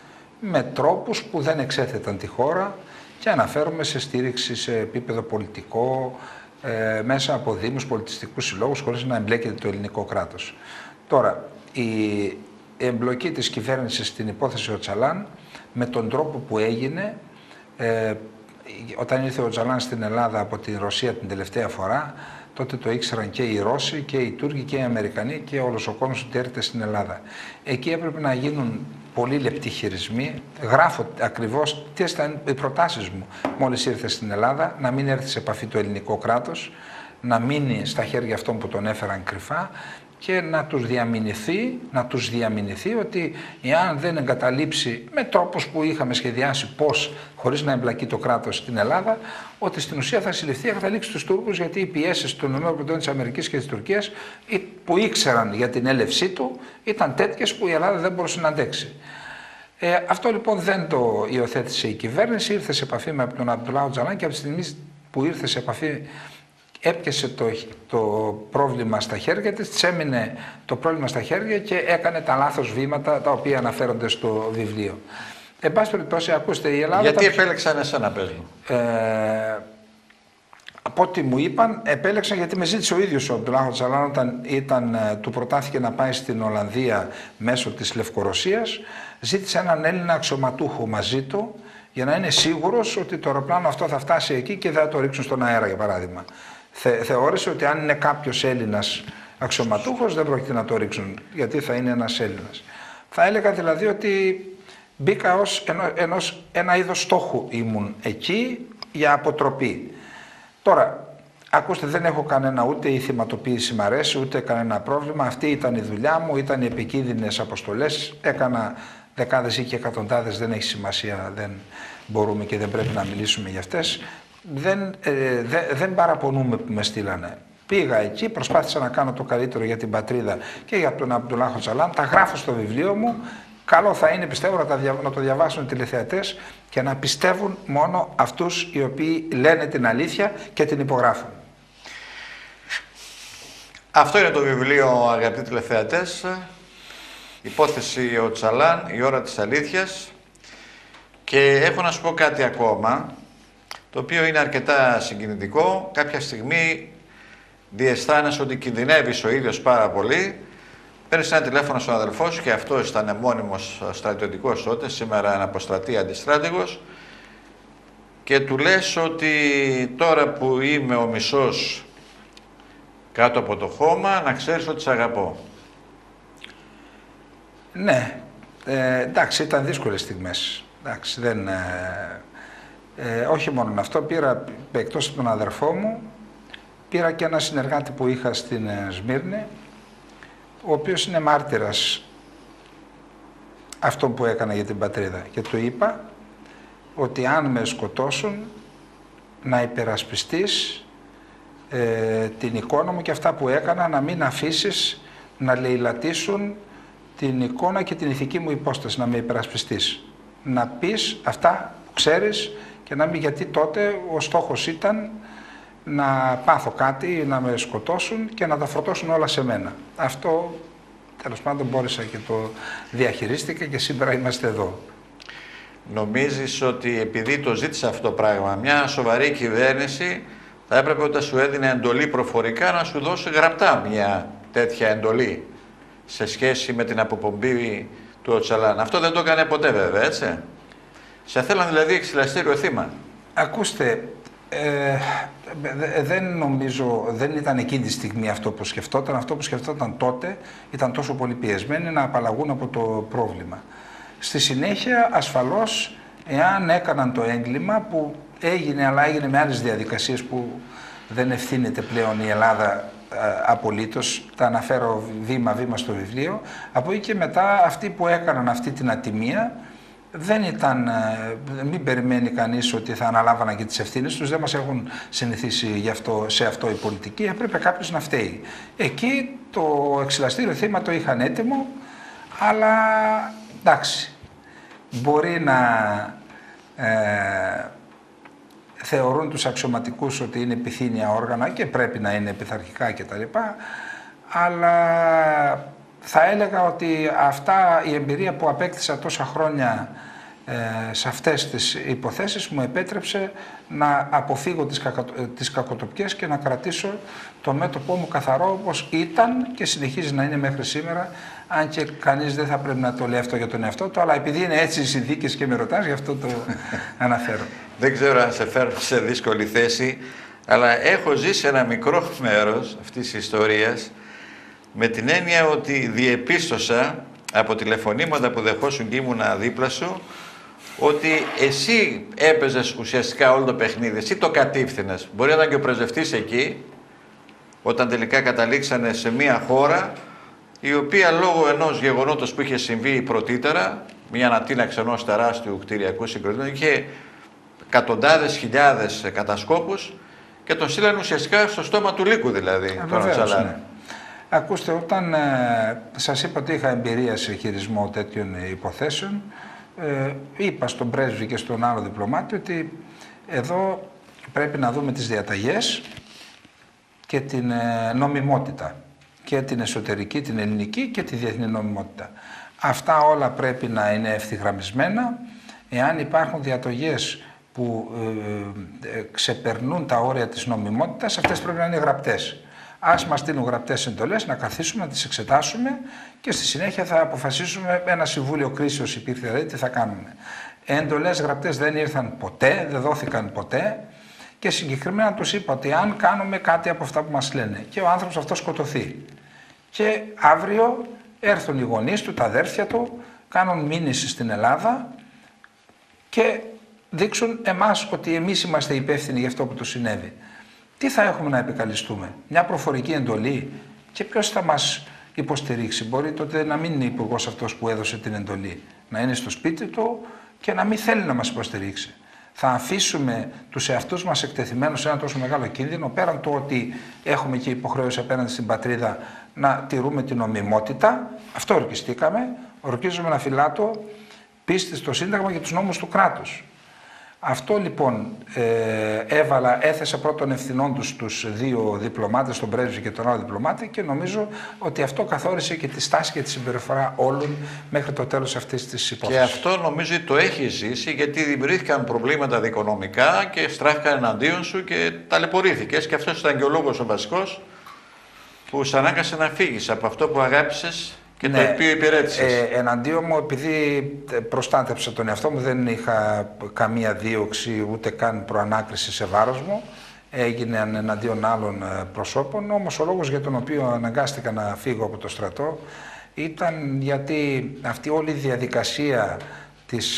με τρόπους που δεν εξέθεταν τη χώρα, και αναφέρομαι σε στήριξη σε επίπεδο πολιτικό, μέσα από δήμους, πολιτιστικούς συλλόγους, χωρίς να εμπλέκεται το ελληνικό κράτος. Τώρα, η εμπλοκή της κυβέρνησης στην υπόθεση Οτσαλάν, με τον τρόπο που έγινε, όταν ήρθε ο Οτσαλάν στην Ελλάδα από τη Ρωσία την τελευταία φορά, τότε το ήξεραν και οι Ρώσοι και οι Τούρκοι και οι Αμερικανοί και όλος ο κόσμος ότι έρχεται στην Ελλάδα. Εκεί έπρεπε να γίνουν πολύ λεπτοί χειρισμοί. Γράφω ακριβώς τι ήταν οι προτάσεις μου μόλις ήρθε στην Ελλάδα: να μην έρθει σε επαφή το ελληνικό κράτος, να μείνει στα χέρια αυτών που τον έφεραν κρυφά και να τους διαμηνηθεί ότι εάν δεν εγκαταλείψει με τρόπους που είχαμε σχεδιάσει πώς, χωρίς να εμπλακεί το κράτος στην Ελλάδα, ότι στην ουσία θα συλληφθεί, θα καταλήξει τους Τούρκους, γιατί οι πιέσεις των ΗΠΑ και της Τουρκίας που ήξεραν για την έλευσή του ήταν τέτοιες που η Ελλάδα δεν μπορούσε να αντέξει. Αυτό λοιπόν δεν το υιοθέτησε η κυβέρνηση, ήρθε σε επαφή με τον Αμπτουλάχ Οτσαλάν και από τη στιγμή που ήρθε σε επαφή έπιασε το πρόβλημα στα χέρια της, έμεινε το πρόβλημα στα χέρια και έκανε τα λάθος βήματα τα οποία αναφέρονται στο βιβλίο. Εν πάση περιπτώσει, ακούστε, η Ελλάδα... Γιατί επέλεξαν εσένα, πες μου? Από ό,τι μου είπαν, επέλεξαν γιατί με ζήτησε ο ίδιος ο Αμπτουλάχ Οτσαλάν όταν του προτάθηκε να πάει στην Ολλανδία μέσω της Λευκορωσίας. Ζήτησε έναν Έλληνα αξιωματούχο μαζί του για να είναι σίγουρος ότι το αεροπλάνο αυτό θα φτάσει εκεί και δεν θα το ρίξουν στον αέρα, για παράδειγμα. Θεώρησε ότι αν είναι κάποιος Έλληνας αξιωματούχος δεν πρόκειται να το ρίξουν, γιατί θα είναι ένας Έλληνας. Θα έλεγα δηλαδή ότι μπήκα ως ένα είδος στόχου ήμουν εκεί για αποτροπή. Τώρα, ακούστε, δεν έχω κανένα ούτε η θυματοποίηση μ' αρέσει, ούτε κανένα πρόβλημα. Αυτή ήταν η δουλειά μου, ήταν οι επικίνδυνες αποστολές. Έκανα δεκάδες ή και εκατοντάδες, δεν έχει σημασία, δεν μπορούμε και δεν πρέπει να μιλήσουμε για αυτές. Δεν παραπονούμε που με στείλανε. Πήγα εκεί, προσπάθησα να κάνω το καλύτερο για την πατρίδα και για τον Αμπτουλάχ Οτσαλάν. Τα γράφω στο βιβλίο μου. Καλό θα είναι, πιστεύω, να το διαβάσουν οι τηλεθεατές και να πιστεύουν μόνο αυτούς οι οποίοι λένε την αλήθεια και την υπογράφουν. Αυτό είναι το βιβλίο, αγαπητοί τηλεθεατές. Υπόθεση Οτσαλάν, η ώρα της αλήθειας. Και έχω να σου πω κάτι ακόμα, το οποίο είναι αρκετά συγκινητικό. Κάποια στιγμή διαισθάνεσαι ότι κινδυνεύεις ο ίδιος πάρα πολύ. Παίρνεις ένα τηλέφωνο στον αδελφό σου, και αυτός ήταν μόνιμος στρατιωτικός τότε, σήμερα αναποστρατή αντιστράτηγος, και του λες ότι τώρα που είμαι ο μισός κάτω από το χώμα, να ξέρεις ότι σε αγαπώ. Ναι, εντάξει, ήταν δύσκολες στιγμές. Εντάξει, όχι μόνο αυτό, πήρα εκτός από τον αδερφό μου, πήρα και ένα συνεργάτη που είχα στην Σμύρνη, ο οποίος είναι μάρτυρας αυτό που έκανα για την πατρίδα, και του είπα ότι αν με σκοτώσουν να υπερασπιστείς την εικόνα μου και αυτά που έκανα, να μην αφήσεις να λαιλατίσουν την εικόνα και την ηθική μου υπόσταση, να με υπερασπιστείς. Να πεις αυτά που ξέρεις και να μην, γιατί τότε ο στόχος ήταν να πάθω κάτι, να με σκοτώσουν και να τα φορτώσουν όλα σε μένα. Αυτό τέλος πάντων μπόρεσα και το διαχειρίστηκα και σήμερα είμαστε εδώ. Νομίζεις ότι επειδή το ζήτησε αυτό το πράγμα, μια σοβαρή κυβέρνηση θα έπρεπε όταν σου έδινε εντολή προφορικά να σου δώσει γραπτά μια τέτοια εντολή σε σχέση με την αποπομπή του Οτσαλάν? Αυτό δεν το έκανε ποτέ βέβαια, έτσι. Σε θέλαν δηλαδή εξηλαστήριο θύμα. Ακούστε, δεν νομίζω, δεν ήταν εκείνη τη στιγμή αυτό που σκεφτόταν. Αυτό που σκεφτόταν τότε ήταν τόσο πολύ πιεσμένοι να απαλλαγούν από το πρόβλημα. Στη συνέχεια, ασφαλώς, εάν έκαναν το έγκλημα που έγινε, αλλά έγινε με άλλες διαδικασίες που δεν ευθύνεται πλέον η Ελλάδα απολύτως, τα αναφέρω βήμα-βήμα στο βιβλίο, από εκεί και μετά αυτοί που έκαναν αυτή την ατιμία, δεν ήταν, μην περιμένει κανείς ότι θα αναλάβαναν και τις ευθύνες τους, δεν μας έχουν συνηθίσει σε αυτό οι πολιτικοί, έπρεπε κάποιος να φταίει. Εκεί το εξηλαστήριο θύμα το είχαν έτοιμο, αλλά εντάξει, μπορεί να θεωρούν τους αξιωματικούς ότι είναι επιθύνια όργανα και πρέπει να είναι πειθαρχικά κτλ. Αλλά θα έλεγα ότι η εμπειρία που απέκτησα τόσα χρόνια σε αυτές τις υποθέσεις μου επέτρεψε να αποφύγω τις κακοτοπιές και να κρατήσω το μέτωπό μου καθαρό όπως ήταν και συνεχίζει να είναι μέχρι σήμερα, αν και κανείς δεν θα πρέπει να το λέει αυτό για τον εαυτό του, αλλά επειδή είναι έτσι οι συνθήκες και με ρωτάς, γι' αυτό το αναφέρω. Δεν ξέρω αν σε φέρω σε δύσκολη θέση, αλλά έχω ζήσει ένα μικρό μέρος αυτής της ιστορίας με την έννοια ότι διεπίστωσα από τηλεφωνήματα που δεχόσουν και ήμουνα δίπλα σου ότι εσύ έπαιζες ουσιαστικά όλο το παιχνίδι, εσύ το κατήφθηνες. Μπορεί να ήταν και ο πρεσβευτής εκεί, όταν τελικά καταλήξανε σε μια χώρα η οποία λόγω ενός γεγονότος που είχε συμβεί πρωτήτερα, μια ανατείναξη ενός τεράστιου κτηριακού συγκροτήματος, είχε εκατοντάδες χιλιάδες κατασκόπους και τον στείλανε ουσιαστικά στο στόμα του λύκου, δηλαδή. Βεβαίως, ναι. Ακούστε, όταν σας είπα ότι είχα εμπειρία σε χειρισμό τέτοιων υποθέσεων, είπα στον πρέσβη και στον άλλο διπλωμάτη ότι εδώ πρέπει να δούμε τις διαταγές και την νομιμότητα, και την εσωτερική, την ελληνική και τη διεθνή νομιμότητα. Αυτά όλα πρέπει να είναι ευθυγραμμισμένα. Εάν υπάρχουν διαταγές που ξεπερνούν τα όρια της νομιμότητας, αυτές πρέπει να είναι γραπτές. Ας μας στείλουν γραπτές εντολές, να καθίσουμε, να τις εξετάσουμε και στη συνέχεια θα αποφασίσουμε, ένα συμβούλιο κρίσεως υπήρχε, δηλαδή τι θα κάνουμε. Εντολές γραπτές δεν ήρθαν ποτέ, δεν δόθηκαν ποτέ και συγκεκριμένα τους είπα ότι αν κάνουμε κάτι από αυτά που μας λένε και ο άνθρωπος αυτός σκοτωθεί και αύριο έρθουν οι γονείς του, τα αδέρφια του, κάνουν μήνυση στην Ελλάδα και δείξουν εμάς ότι εμείς είμαστε υπεύθυνοι για αυτό που του συνέβη. Τι θα έχουμε να επικαλεστούμε, μια προφορική εντολή και ποιος θα μας υποστηρίξει? Μπορεί τότε να μην είναι υπουργός αυτός που έδωσε την εντολή, να είναι στο σπίτι του και να μην θέλει να μας υποστηρίξει. Θα αφήσουμε τους εαυτούς μας εκτεθειμένους σε ένα τόσο μεγάλο κίνδυνο, πέραν του ότι έχουμε και υποχρέωση απέναντι στην πατρίδα να τηρούμε την νομιμότητα? Αυτό ορκιστήκαμε, ορκίζουμε ένα φυλάτο πίστη στο Σύνταγμα και τους νόμους του κράτους. Αυτό λοιπόν έθεσα πρώτον ευθυνών τους δύο διπλωμάτες, τον πρέσβη και τον άλλο διπλωμάτη, και νομίζω ότι αυτό καθόρισε και τη στάση και τη συμπεριφορά όλων μέχρι το τέλος αυτής της υπόθεσης. Και αυτό νομίζω το έχει ζήσει, γιατί δημιουργήθηκαν προβλήματα δικονομικά και στράφηκαν εναντίον σου και ταλαιπωρήθηκες, και αυτός ήταν και ο λόγος ο βασικός που σε ανάγκασε να φύγεις από αυτό που αγάπησες και το οποίο υπηρέτησες. Εναντίον μου, επειδή προστάτεψα τον εαυτό μου, δεν είχα καμία δίωξη ούτε καν προανάκριση σε βάρος μου. Έγινε εναντίον άλλων προσώπων, όμως ο λόγος για τον οποίο αναγκάστηκα να φύγω από το στρατό ήταν γιατί αυτή όλη η διαδικασία της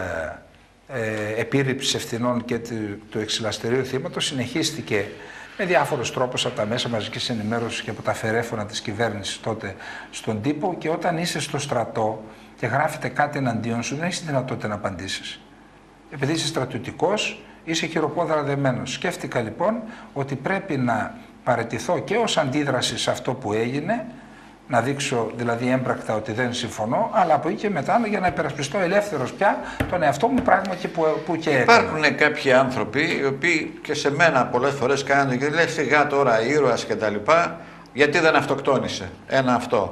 επίρρηψης ευθυνών και του εξυλαστερίου θύματος συνεχίστηκε με διάφορους τρόπους από τα μέσα μαζικής ενημέρωσης και από τα φερέφωνα της κυβέρνησης τότε στον τύπο, και όταν είσαι στο στρατό και γράφεται κάτι εναντίον σου, δεν έχεις δυνατότητα να απαντήσεις. Επειδή είσαι στρατιωτικός, είσαι χειροπόδαρα δεμένος. Σκέφτηκα λοιπόν ότι πρέπει να παραιτηθώ και ως αντίδραση σε αυτό που έγινε, να δείξω δηλαδή έμπρακτα ότι δεν συμφωνώ, αλλά από εκεί και μετά για να υπερασπιστώ ελεύθερος πια τον εαυτό μου, πράγμα και που και έκανα. Υπάρχουν κάποιοι άνθρωποι οι οποίοι και σε μένα πολλές φορές κάνουν και λέει σιγά τώρα ήρωας και τα λοιπά, γιατί δεν αυτοκτόνησε, ένα αυτό.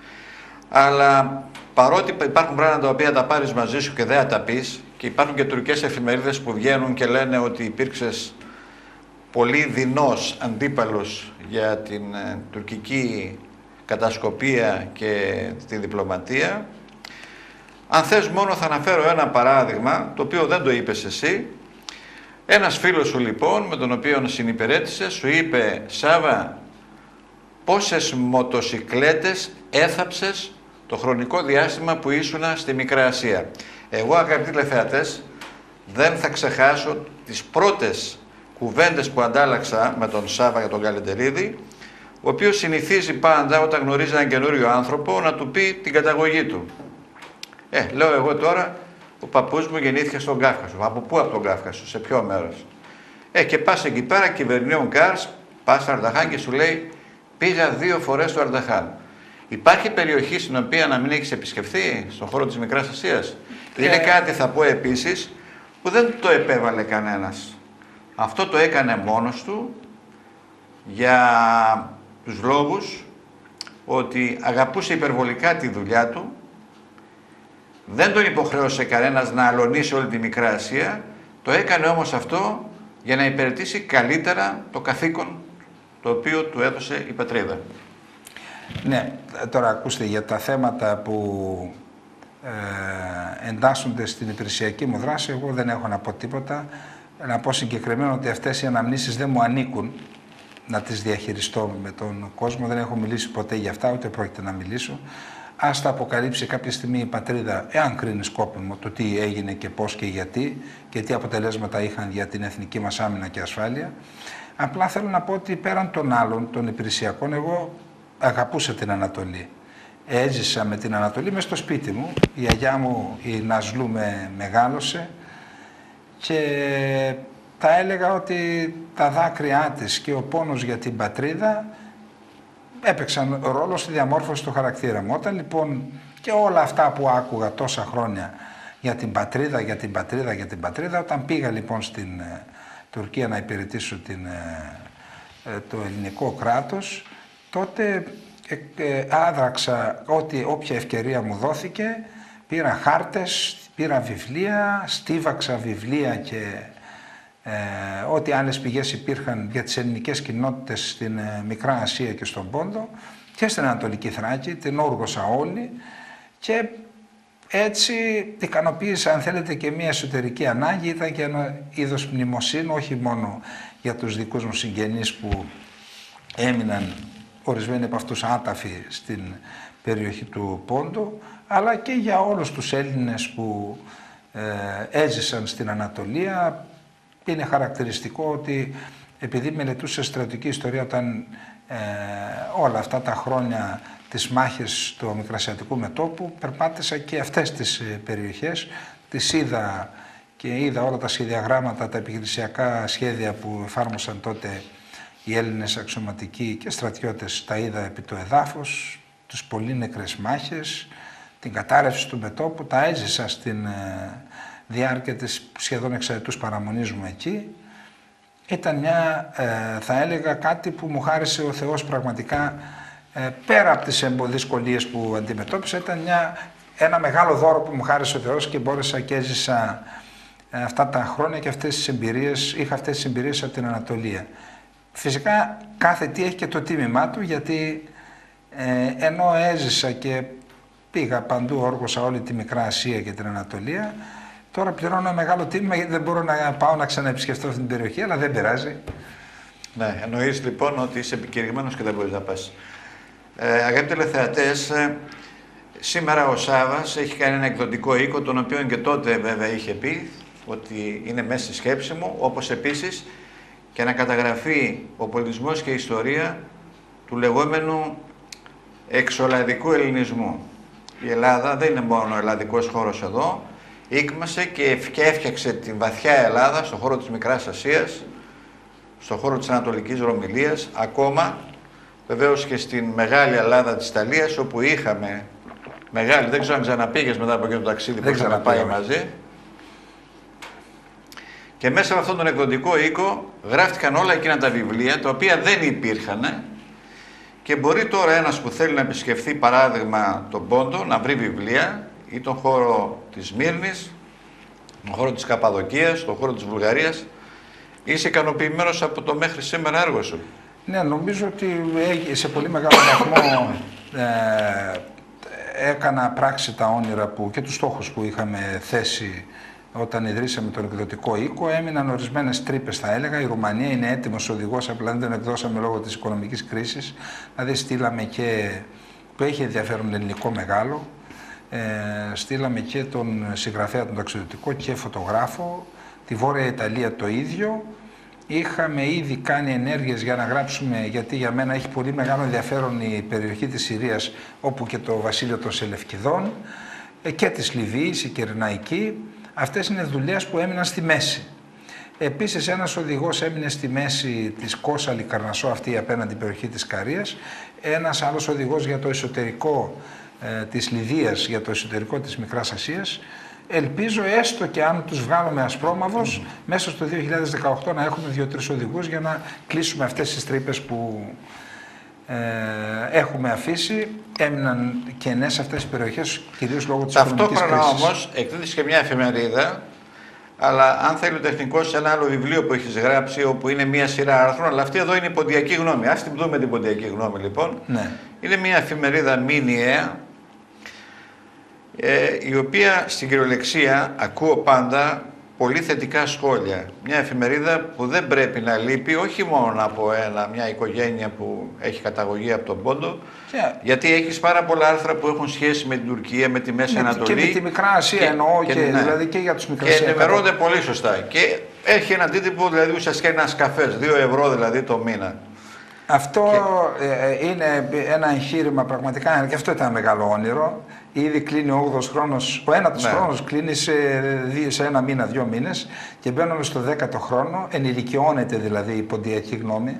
Αλλά παρότι υπάρχουν πράγματα τα οποία τα πάρεις μαζί σου και δεν θα τα πεις, και υπάρχουν και τουρκικές εφημερίδες που βγαίνουν και λένε ότι υπήρξες πολύ δεινός αντίπαλος για την τουρκική κατασκοπία και τη διπλωματία. Αν θες μόνο θα αναφέρω ένα παράδειγμα, το οποίο δεν το είπες εσύ. Ένας φίλος σου λοιπόν, με τον οποίο συνυπηρέτησες, σου είπε «Σάβα, πόσες μοτοσικλέτες έθαψες το χρονικό διάστημα που ήσουνα στη Μικρά Ασία?» Εγώ, αγαπητοί τηλεθεατές, δεν θα ξεχάσω τις πρώτες κουβέντες που αντάλλαξα με τον Σάβα για τον Καλεντερίδη, ο οποίος συνηθίζει πάντα όταν γνωρίζει έναν καινούριο άνθρωπο να του πει την καταγωγή του. Λέω εγώ τώρα, ο παππούς μου γεννήθηκε στον Κάφκασο. Από πού? Από τον Κάφκασο, σε ποιο μέρος? Και πας εκεί πέρα, κυβερνήων Κάρς, πας στο Αρνταχάν και σου λέει πήγα 2 φορές στο Αρνταχάν. Υπάρχει περιοχή στην οποία να μην έχεις επισκεφθεί στον χώρο της Μικράς Ασίας? Είναι κάτι, θα πω επίσης, που δεν το επέβαλε κανένας. Αυτό το έκανε μόνος του για τους λόγους ότι αγαπούσε υπερβολικά τη δουλειά του, Δεν τον υποχρέωσε κανένας να αλωνίσει όλη τη Μικρά Ασία, το έκανε όμως αυτό για να υπηρετήσει καλύτερα το καθήκον το οποίο του έδωσε η πατρίδα. Ναι, τώρα ακούστε για τα θέματα που εντάσσονται στην υπηρεσιακή μου δράση, εγώ δεν έχω να πω τίποτα. Να πω συγκεκριμένα ότι αυτές οι αναμνήσεις δεν μου ανήκουν να τις διαχειριστώ με τον κόσμο, δεν έχω μιλήσει ποτέ για αυτά, ούτε πρόκειται να μιλήσω. Ας τα αποκαλύψει κάποια στιγμή η πατρίδα, εάν κρίνει σκόπιμο, το τι έγινε και πώς και γιατί και τι αποτελέσματα είχαν για την εθνική μας άμυνα και ασφάλεια. Απλά θέλω να πω ότι πέραν των άλλων, των υπηρεσιακών, εγώ αγαπούσα την Ανατολή. Έζησα με την Ανατολή μες στο σπίτι μου. Η γιαγιά μου, η Ναζλού, με μεγάλωσε και θα έλεγα ότι τα δάκρυά της και ο πόνος για την πατρίδα έπαιξαν ρόλο στη διαμόρφωση του χαρακτήρα μου. Όταν λοιπόν και όλα αυτά που άκουγα τόσα χρόνια για την πατρίδα, για την πατρίδα, για την πατρίδα, όταν πήγα λοιπόν στην Τουρκία να υπηρετήσω το ελληνικό κράτος, τότε άδραξα ότι όποια ευκαιρία μου δόθηκε, πήρα χάρτες, πήρα βιβλία, στίβαξα βιβλία και ό,τι άλλες πηγές υπήρχαν για τις ελληνικές κοινότητες στην Μικρά Ασία και στον Πόντο και στην Ανατολική Θράκη, την όργωσα όλη και έτσι ικανοποίησα, αν θέλετε, και μια εσωτερική ανάγκη. Ήταν και ένα είδος μνημοσύνου, όχι μόνο για τους δικούς μου συγγενείς που έμειναν ορισμένοι από αυτούς άταφοι στην περιοχή του Πόντου, αλλά και για όλους τους Έλληνες που έζησαν στην Ανατολία. Είναι χαρακτηριστικό ότι επειδή μελετούσα στρατιωτική ιστορία όταν όλα αυτά τα χρόνια τις μάχες του Μικρασιατικού μετώπου, περπάτησα και αυτές τις περιοχές, τις είδα και είδα όλα τα σχεδιαγράμματα, τα επιχειρησιακά σχέδια που εφάρμοσαν τότε οι Έλληνες αξιωματικοί και στρατιώτες, τα είδα επί το εδάφος, τους πολύ νεκρές μάχες, την κατάρρευση του μετώπου, τα έζησα στην διάρκεια της σχεδόν εξαετούς παραμονής μου εκεί. Ήταν μια, θα έλεγα, κάτι που μου χάρισε ο Θεός πραγματικά, πέρα από τις δυσκολίες που αντιμετώπισα, ήταν ένα μεγάλο δώρο που μου χάρισε ο Θεός και μπόρεσα και έζησα αυτά τα χρόνια και αυτές τις εμπειρίες, είχα αυτές τις εμπειρίες από την Ανατολία. Φυσικά κάθε τι έχει και το τίμημά του, γιατί ενώ έζησα και πήγα παντού, όργωσα όλη τη Μικρά Ασία και την Ανατολία, τώρα πληρώνω μεγάλο τίμημα γιατί δεν μπορώ να πάω να ξαναεπισκεφτώ αυτή την περιοχή, αλλά δεν πειράζει. Ναι, εννοείς λοιπόν ότι είσαι επικηρυγμένος και δεν μπορείς να πας. Αγαπητοί τηλεθεατές, σήμερα ο Σάββας έχει κάνει ένα εκδοτικό οίκο, τον οποίο και τότε βέβαια είχε πει ότι είναι μέσα στη σκέψη μου, όπως επίσης και να καταγραφεί ο πολιτισμός και η ιστορία του λεγόμενου εξωελλαδικού ελληνισμού. Η Ελλάδα δεν είναι μόνο ο ελλαδικός χώρος εδώ, ήκμασε και έφτιαξε την βαθιά Ελλάδα στον χώρο της Μικράς Ασίας, στον χώρο της Ανατολικής Ρωμυλίας, ακόμα βεβαίως και στην μεγάλη Ελλάδα της Ιταλίας, όπου είχαμε μεγάλη, δεν ξέρω αν ξαναπήγες μετά από εκείνο το ταξίδι που είχαμε πάει μαζί. Και μέσα από αυτόν τον εκδοτικό οίκο γράφτηκαν όλα εκείνα τα βιβλία, τα οποία δεν υπήρχαν, και μπορεί τώρα ένας που θέλει να επισκεφθεί παράδειγμα τον Πόντο, να βρει βιβλία ή τον χώρο της Σμύρνης, τον χώρο της Καπαδοκίας, τον χώρο της Βουλγαρίας. Είσαι ικανοποιημένος από το μέχρι σήμερα έργο σου? Ναι, νομίζω ότι σε πολύ μεγάλο βαθμό έκανα πράξη τα όνειρα που, και τους στόχους που είχαμε θέσει όταν ιδρύσαμε τον εκδοτικό οίκο. Έμειναν ορισμένες τρύπες, θα έλεγα. Η Ρουμανία είναι έτοιμος οδηγός, απλά δεν τον εκδώσαμε λόγω της οικονομικής κρίσης. Δηλαδή στείλαμε και, που έχει ενδιαφέρον ελληνικό μεγάλο, στείλαμε και τον συγγραφέα τον ταξιδιωτικό και φωτογράφο. Τη Βόρεια Ιταλία το ίδιο. Είχαμε ήδη κάνει ενέργειες για να γράψουμε, γιατί για μένα έχει πολύ μεγάλο ενδιαφέρον η περιοχή της Συρίας, όπου και το βασίλειο των Σελευκηδών, και της Λιβύης, η Κερναϊκή. Αυτές είναι δουλειές που έμειναν στη μέση. Επίσης ένας οδηγός έμεινε στη μέση της Κόσα Λικαρνασσό, αυτή απέναντι περιοχή της Καρίας. Ένας άλλος οδηγός για το εσωτερικό της Λιδίας, για το εσωτερικό της Μικράς Ασίας. Ελπίζω έστω και αν τους βγάλουμε ασπρόμαυρος, μέσα στο 2018 να έχουμε 2-3 οδηγούς για να κλείσουμε αυτές τις τρύπες που έχουμε αφήσει, έμειναν κενές αυτές τις περιοχές, κυρίως λόγω της οικονομικής κρίσης. Ταυτόχρονα όμως εκδίδεις και μια εφημερίδα, αλλά αν θέλει ο τεχνικός ένα άλλο βιβλίο που έχεις γράψει, όπου είναι μια σειρά άρθρων, αλλά αυτή εδώ είναι η ποντιακή γνώμη. Ας την δούμε την ποντιακή γνώμη λοιπόν. Ναι. Είναι μια εφημερίδα μηνιαία, η οποία στην κυριολεξία ακούω πάντα πολύ θετικά σχόλια. Μια εφημερίδα που δεν πρέπει να λείπει όχι μόνο από μια οικογένεια που έχει καταγωγή από τον Πόντο, γιατί έχεις πάρα πολλά άρθρα που έχουν σχέση με την Τουρκία, με τη Μέση Ανατολή. Και με τη Μικρά Ασία εννοώ, και δηλαδή και για τους Μικρασιαίους. Και ενημερώνονται πολύ σωστά. Και έχει ένα αντίτυπο, δηλαδή ουσιαστικά ένας καφές, 2 ευρώ δηλαδή το μήνα. Αυτό είναι ένα εγχείρημα πραγματικά, και αυτό ήταν ένα μεγάλο όνειρο. Ήδη κλείνει ο 8ος χρόνος, ο 9ος χρόνος κλείνει σε 1 μήνα, 2 μήνες και μπαίνουμε στο 10ο χρόνο, ενηλικιώνεται δηλαδή η ποντιακή γνώμη.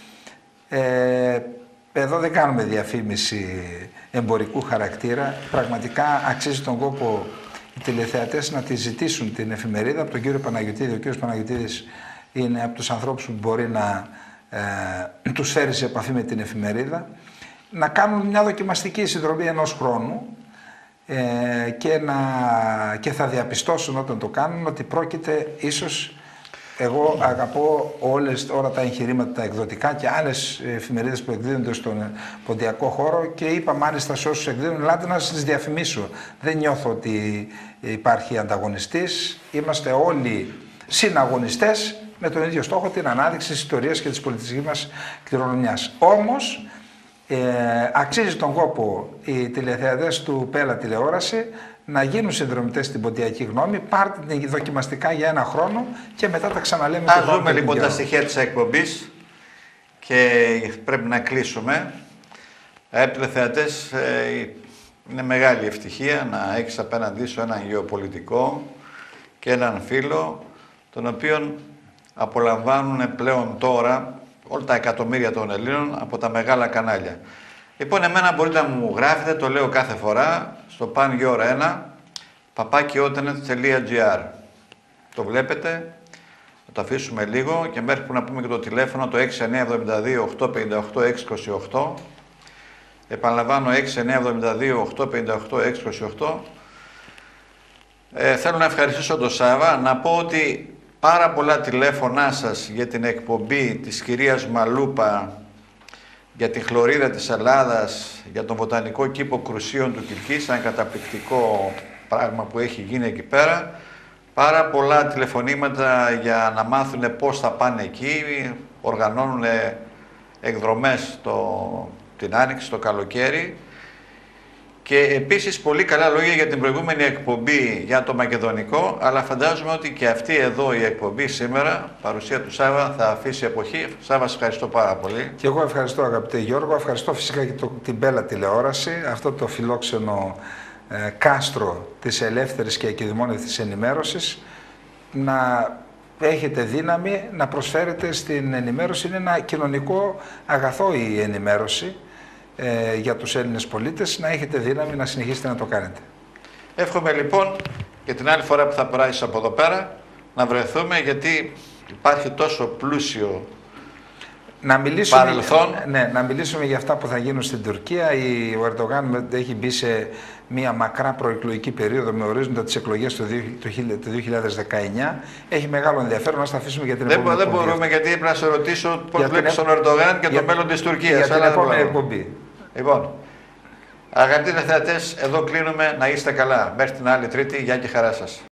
Εδώ δεν κάνουμε διαφήμιση εμπορικού χαρακτήρα. Πραγματικά αξίζει τον κόπο οι τηλεθεατές να τη ζητήσουν την εφημερίδα από τον κύριο Παναγιωτίδη. Ο κύριος Παναγιωτίδης είναι από τους ανθρώπους που μπορεί να τους φέρει σε επαφή με την εφημερίδα, να κάνουν μια δοκιμαστική συνδρομή 1 χρόνου και θα διαπιστώσουν όταν το κάνουν ότι πρόκειται ίσως, εγώ αγαπώ όλα τα εγχειρήματα τα εκδοτικά και άλλες εφημερίδες που εκδίδονται στον ποντιακό χώρο και είπα μάλιστα σε όσους εκδίδουν, ελάτε να τις διαφημίσω. Δεν νιώθω ότι υπάρχει ανταγωνιστής, είμαστε όλοι συναγωνιστές με τον ίδιο στόχο, την ανάδειξη της ιστορίας και της πολιτιστικής μας κληρονομιάς. Όμως, αξίζει τον κόπο οι τηλεθεατές του Πέλα Τηλεόραση να γίνουν συνδρομητές στην ποντιακή γνώμη, πάρτε την δοκιμαστικά για 1 χρόνο και μετά τα ξαναλέμε. Ας δούμε λοιπόν τα στοιχεία της εκπομπής και πρέπει να κλείσουμε. Τηλεθεατές, είναι μεγάλη ευτυχία να έχεις απέναντί σου έναν γεωπολιτικό και έναν φίλο, τον οποίον απολαμβάνουν πλέον τώρα όλα τα εκατομμύρια των Ελλήνων από τα μεγάλα κανάλια. Λοιπόν, εμένα μπορείτε να μου γράφετε, το λέω κάθε φορά, στο pan1 @otenet.gr. Το βλέπετε, θα το αφήσουμε λίγο και μέχρι που να πούμε και το τηλέφωνο, το 6972 858 628. Επαναλαμβάνω, 6972 858 628. Θέλω να ευχαριστήσω τον Σάβα, να πω ότι πάρα πολλά τηλέφωνά σας για την εκπομπή της κυρίας Μαλούπα, για τη χλωρίδα της Ελλάδας, για τον βοτανικό κήπο Κρουσίων του Κιλκής, ένα καταπληκτικό πράγμα που έχει γίνει εκεί πέρα. Πάρα πολλά τηλεφωνήματα για να μάθουν πώς θα πάνε εκεί, οργανώνουν εκδρομές την Άνοιξη, το καλοκαίρι. Και επίσης πολύ καλά λόγια για την προηγούμενη εκπομπή για το μακεδονικό, αλλά φαντάζομαι ότι και αυτή εδώ η εκπομπή σήμερα, παρουσία του Σάβα, θα αφήσει εποχή. Σάβα, σε ευχαριστώ πάρα πολύ. Και εγώ ευχαριστώ αγαπητέ Γιώργο, ευχαριστώ φυσικά και την Πέλα Τηλεόραση, αυτό το φιλόξενο κάστρο της ελεύθερης και ακιδημόνευτης ενημέρωσης, να έχετε δύναμη να προσφέρετε στην ενημέρωση. Είναι ένα κοινωνικό αγαθό η ενημέρωση. Για τους Έλληνες πολίτες, να έχετε δύναμη να συνεχίσετε να το κάνετε. Εύχομαι λοιπόν και την άλλη φορά που θα περάσεις από εδώ πέρα να βρεθούμε, γιατί υπάρχει τόσο πλούσιο παρελθόν. Ναι, να μιλήσουμε για αυτά που θα γίνουν στην Τουρκία. Ο Ερντογάν έχει μπει σε μια μακρά προεκλογική περίοδο με ορίζοντα τις εκλογές του 2019. Έχει μεγάλο ενδιαφέρον, να τα αφήσουμε για την επόμενη εκπομπή. Δεν μπορούμε, γιατί πρέπει να σε ρωτήσω πώς βλέπεις τον Ερντογάν και το μέλλον της Τουρκίας. Για την επόμενη εκπομπή. Λοιπόν, αγαπητοί θεατές, εδώ κλείνουμε. Να είστε καλά. Μέχρι την άλλη Τρίτη. Γεια και χαρά σας.